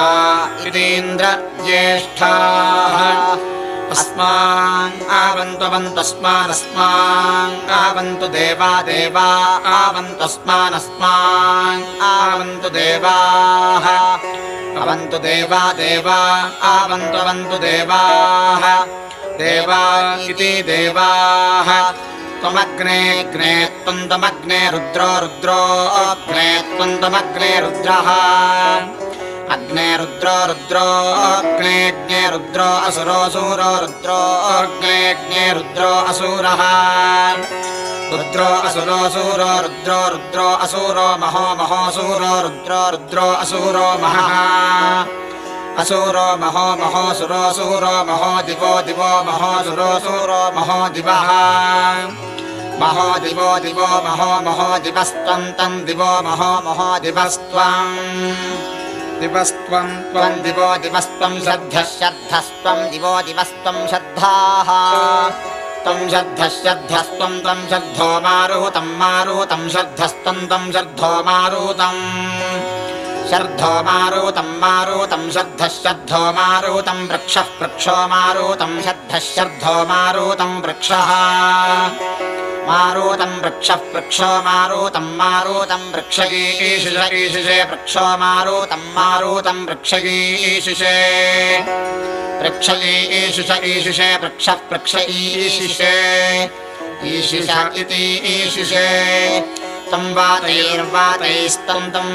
इतीन्द्रज्येष्ठाः अस्मान् आवन्तवन्तस्मानस्मान् आवन्तु देवा देवा आवन्तस्मानस्मान् आवन्तु देवाः अवन्तु देवा देवा आवन्तु देवाः देवा इति देवाः त्वमग्ने अग्ने त्वमग्ने रुद्रो रुद्रो अग्ने त्वमग्ने रुद्रः अग्ने रुद्रो रुद्रो अग्ने अग्ने रुद्रो असुरो सूरो रुद्रो अग्ने अग्ने रुद्रो असुरः रुद्रो असुरो सूरो रुद्रो रुद्रो असुरो महो महो सूरो रुद्रो रुद्रो असुरो महः असुरो महो महो सुरो सूरो महो दिवो दिवो महो सुरो सूरो महो दिवः महो दिवो दिवो महो महो दिवस्त्वं तं दिवो महो महो दिवस्त्वम् दिवस्त्वं त्वं दिवो दिवस्त्वं श्रद्धः श्रद्धस्त्वं दिवो दिवस्त्वं श्रद्धाः त्वं श्रद्धः श्रद्धस्त्वं त्वं श्रद्धो मारुतं मारुतं श्रद्धस्त्वं त्वं श्रद्धो मारुतं श्रद्धो मारुतं मारुतं श्रद्धः श्रद्धो मारुतं वृक्षः वृक्षो मारुतं श्रद्धः श्रद्धो मारुतं वृक्षः मारुतं वृक्षः वृक्षो मारुतं मारुतं वृक्षगीषुष ईशुषे वृक्षो मारुतं मारुतं वृक्षगीषुषे वृक्षगीषुष ईशुषे वृक्षः वृक्ष ईशुषे ईशुष इति ईशुषे तं वातैर्वातैस्तं तं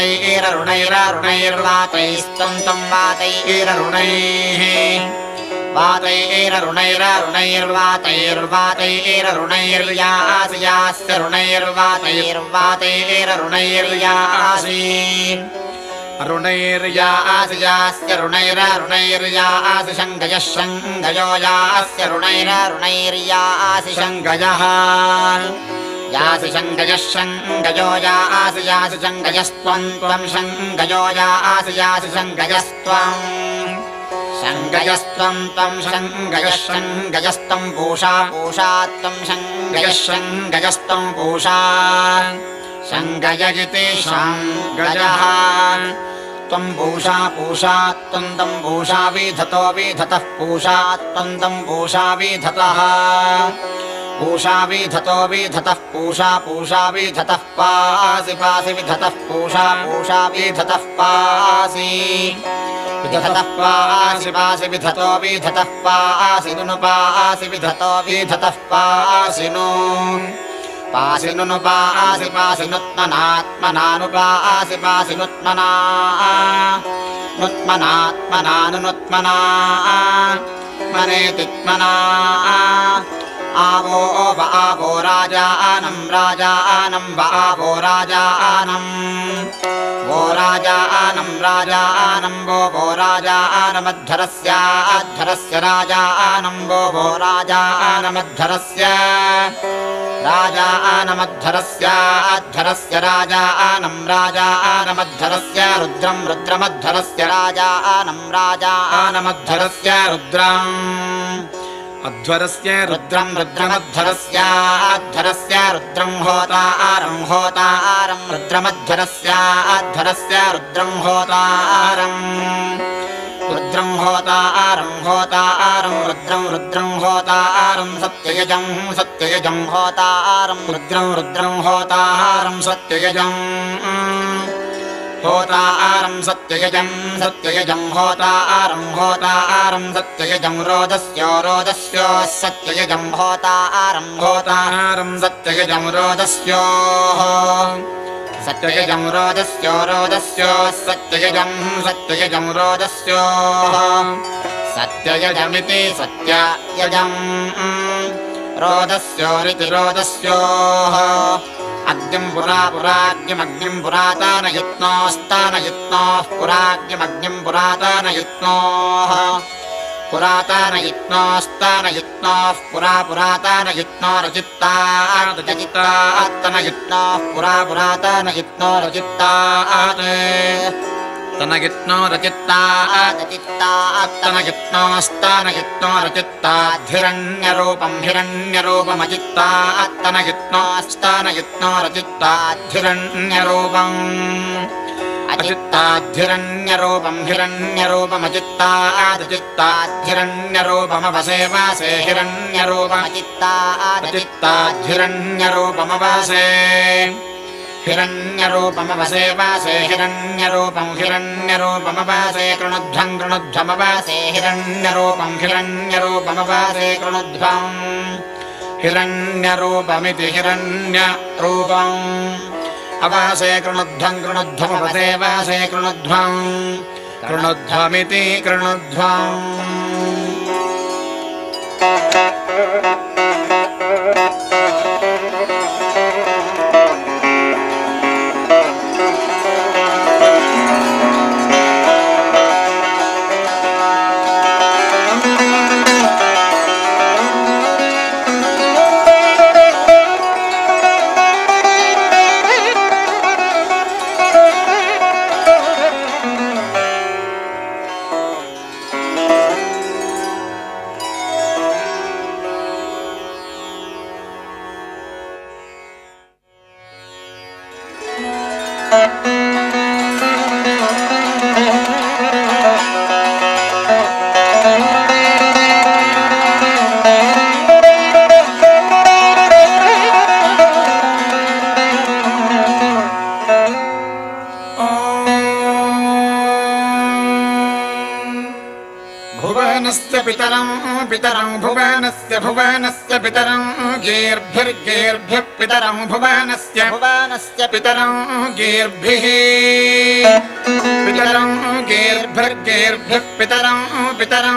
वातैररुणैररुणैर्वातैस्तं तं वातैररुणैः वातैररुणैररुणैर्वातैर्वातैररुणैर्यास्य रुणैर्वातैर्वातैररुणैर्यासि अरुणैर्यासि यास्य ऋणैररुणैर्यासि शङ्गयः शङ्गयो यास्य ऋणैररुणैर्यासि शङ्गयः यासि शङ्गयः शङ्गयो यासि यासि शङ्गयस्त्वं त्वं शङ्गयो यासि यासि शङ्गयस्त्वम् शङ्गयस्त्वं त्वं शङ्गयः शङ्गयस्तं पूषा पूषा त्वं गयः शङ्गयस्तं पूषा शङ्गय इति शङ्गयः त्वं पूषा पूषा त्वं तं पूषा विधतो विधतः पूषा त्वं तं पूषा विधतः पूषा विधतो विधतः पूषा पूषा विधतः पासि पासि विधतः पूषा पूषा विधतः पासि विधतः पासि पासि विधतो विधतः पासि नु पासि विधतो विधतः पासि नु पासि नु पासि पासि नुत्मनात्मनानुपासि पासि नुत्मना नुत्मनात्मना नुत्मना मनेतित्मना आवो व आवो राजानं राजानं व आवो राजानं वो राजानं राजानं वो राजानमद्धरस्याद्धरस्य राजानं वो राजानमद्धरस्य राजानमद्धरस्याद्धरस्य राजानं राजानमद्धरस्य रुद्रं रुद्रमद्धरस्य राजानं राजानमद्धरस्य रुद्रम् अध्वरस्य रुद्रं रुद्रमद्धरस्याद्धरस्य रुद्रं होतारं होतारं रुद्रमद्धरस्याद्धरस्य रुद्रं होतारं रुद्रं होतारं होतारं रुद्रं रुद्रं होतारं सत्ययजं सत्ययजं होतारं रुद्रं रुद्रं होतारं सत्ययजं होतारं सत्ययजं सत्ययजं होतारं होतारं सत्ययजं रोदस्यो रोदस्यो सत्ययजं होतारं होतारं सत्ययजं रोदस्यो सत्ययजं रोदस्यो रोदस्यो सत्ययजं सत्ययजं रोदस्यो सत्ययजमिति सत्ययजं रोदस्योरिति रोदस्यो अग्निं पुरा पुराग्निमग्निं पुरातानयत्नोस्तानयत्नोः पुराग्निमग्निं पुरातानयत्नोः पुरातानयत्नोस्तानयत्नोः पुरा पुरातानयत्नो रचित्तात्तनयत्नोः पुरा पुरातानयत्नो रचित्तात् तनयत्नो रचित्तात्तनयत्नोस्तानयत्नो रचित्ताद्धिरण्यरूपं हिरण्यरूपमचित्तात्तनयत्नोस्तानयत्नो रचित्ताद्धिरण्यरूपम् अचित्ताद्धिरण्यरूपं हिरण्यरूपमचित्ताद्धिरण्यरूपमवसे वासे हिरण्यरूपमचित्ताद्धिरण्यरूपमवसे हिरण्यरूपमवसे वासे हिरण्यरूपं हिरण्यरूपमवसे कृणुध्वं कृणुध्वमवसे हिरण्यरूपं हिरण्यरूपमवसे कृणुध्वम् हिरण्यरूपमिति हिरण्यरूपम् अवसे कृणुध्वं कृणुध्वमवसे वासे कृणुध्वं कृणुध्वमिति कृणुध्वम् पितरं भुवनस्य भुवनस्य पितरं गीर्भिर्गीर्भिः पितरं भुवनस्य भुवनस्य पितरं गीर्भिः पितरं गीर्भिर्गीर्भिः पितरं पितरं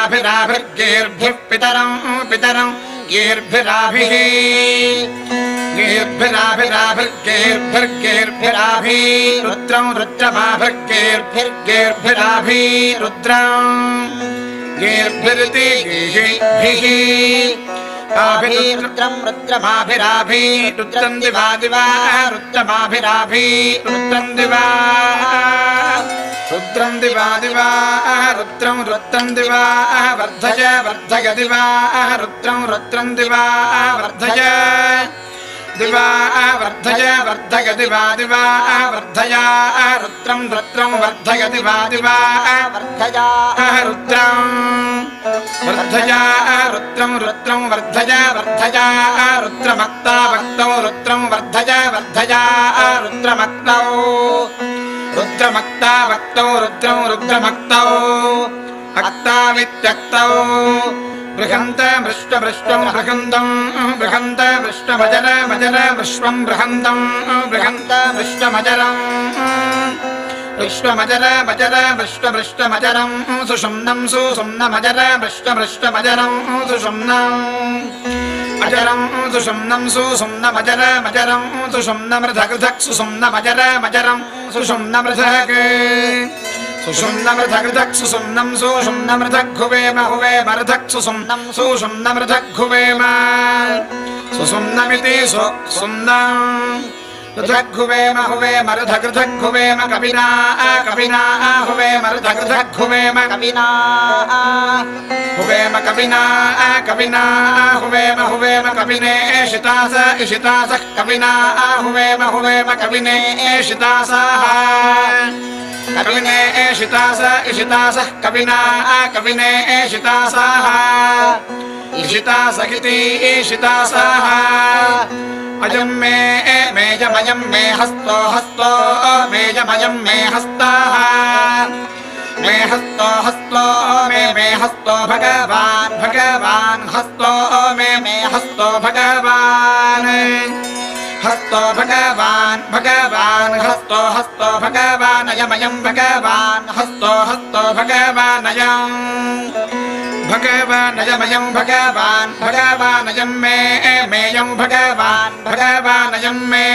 गीर्भिराभिराभिर्गीर्भिः पितरं पितरं गीर्भिराभिः गीर्भिराभिराभिर्गेर्भिर्गेर्भिराभि रुद्रं रुद्रमाभिर्गेर्भिर्गेर्भिराभि रुद्रं गीर्भिरिति गीभिः रुद्रं रुद्रमाभिराभि रुद्रं दिवा दिवा रुद्रमाभिराभि रुद्रं दिवा रुद्रं दिवा दिवा रुद्रं रुद्रं दिवा वर्धय वर्धय दिवा रुद्रं रुद्रं दिवा वर्धय दिवा वर्धय वर्धय दिवा दिवा वर्धया रुद्रं रुद्रं वर्धय दिवा दिवा वर्धया रुद्रं वर्धया रुद्रं रुद्रं वर्धया वर्धया रुद्रमक्ता वक्तौ रुद्रं वर्धया वर्धया रुद्रमक्तौ रुद्रमक्ता वक्तौ रुद्रं रुद्रमक्तौ अक्तावित्यक्तौ बृहन्त मृष्टमृष्टं बृहन्तं बृहन्त मृष्टमजर मजर विश्वं बृहन्तं बृहन्त मृष्टमजरं विश्वमजर मजर मृष्टमृष्टमजरं सुषुम्नं सुषुम्नमजर मृष्टमृष्टमजरं सुषुम्नम् अजरं सुषुम्नं सुषुम्नमजर मजरं सुषुम्नमृधकृधक् सुषुम्नमजर मजरं सुषुम्नमृधक् सुषुम्नमृधकृधक् सुषुम्नं सुषुम्नमृधग्हुवेम हुवेमर्धक् सुषुम्नं सुषुम्नमृधग्हुवेम सुषुम्नमिति सुषुम्नं ऋधग्हुवेम हुवेमर्धकृधग्हुवेम कविना कविना हुवेमर्धकृधग्हुवेम कविना हुवेम कविना कविना हुवेम हुवेम कविने एषितास इषितासः कविना हुवेम हुवेम कविने एषितासाः कविने एषितास इषितासः कविना कविने एषितासाः इषितासगिति ईशितासाः अयं मे मेजमयं मे हस्तो हस्तो मेजमयं मे हस्ताः मे हस्तो हस्तो मे हस्तो भगवान् भगवान् हस्तो मे हस्तो भगवान् हस्तो भगवान् भगवान् हस्तो हस्तो भगवान् अयमयं भगवान् हस्तो हस्तो भगवानयं भगवानयमयं भगवान् भगवानयं मे मेयं भगवान् भगवानयं मे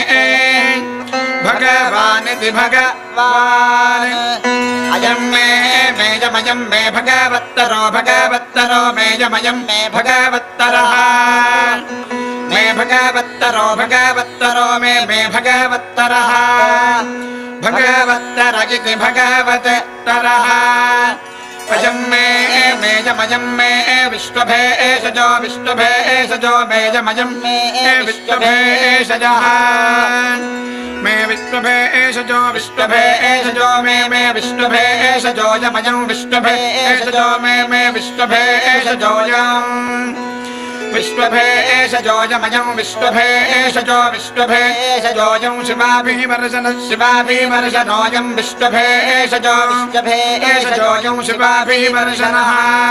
भगवानिति भगवान् अयं मे मेजमयं मे भगवत्तरो भगवत्तरो मेजमयं मे भगवत्तरः मे भगवत्तरो भगवत्तरो मे भगवत्तरः भगवत्तर इति भगवत्तरः अयं मे मेजमयं मे विश्वभेषजो विश्वभेषजो मेजमयं मे विश्वभेषजः मे विश्वभेषजो विश्वभेषजो मे विश्वभेषजो यमयं विश्वभेषजो मे विश्वभेषजोयम् विश्वभेषजोयमयं विश्वभेषजो विश्वभेषजोयं शिवाभिवर्षनः शिवाभिवर्षनोऽयं विश्वभेषजो विश्वभेषजोयं शिवाभिवर्षनः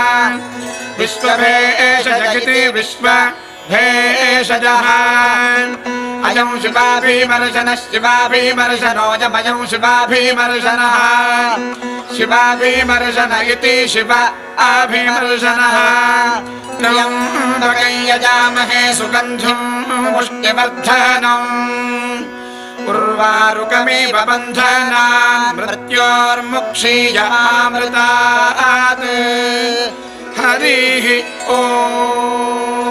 विश्वभेषजगिति विश्वभेषजः अयं शिवाभिवर्षनः शिवाभिवर्षनोऽयमयं शिवाभिवर्षनः शिवाभिवर्षन इति शिव अभिवर्षनः त्र्यम्बकं यजामहे सुगन्धिं पुष्टिवर्धनम् उर्वारुकमिव बन्धनान् मृत्योर्मुक्षीयामृतात् हरिः ओम्।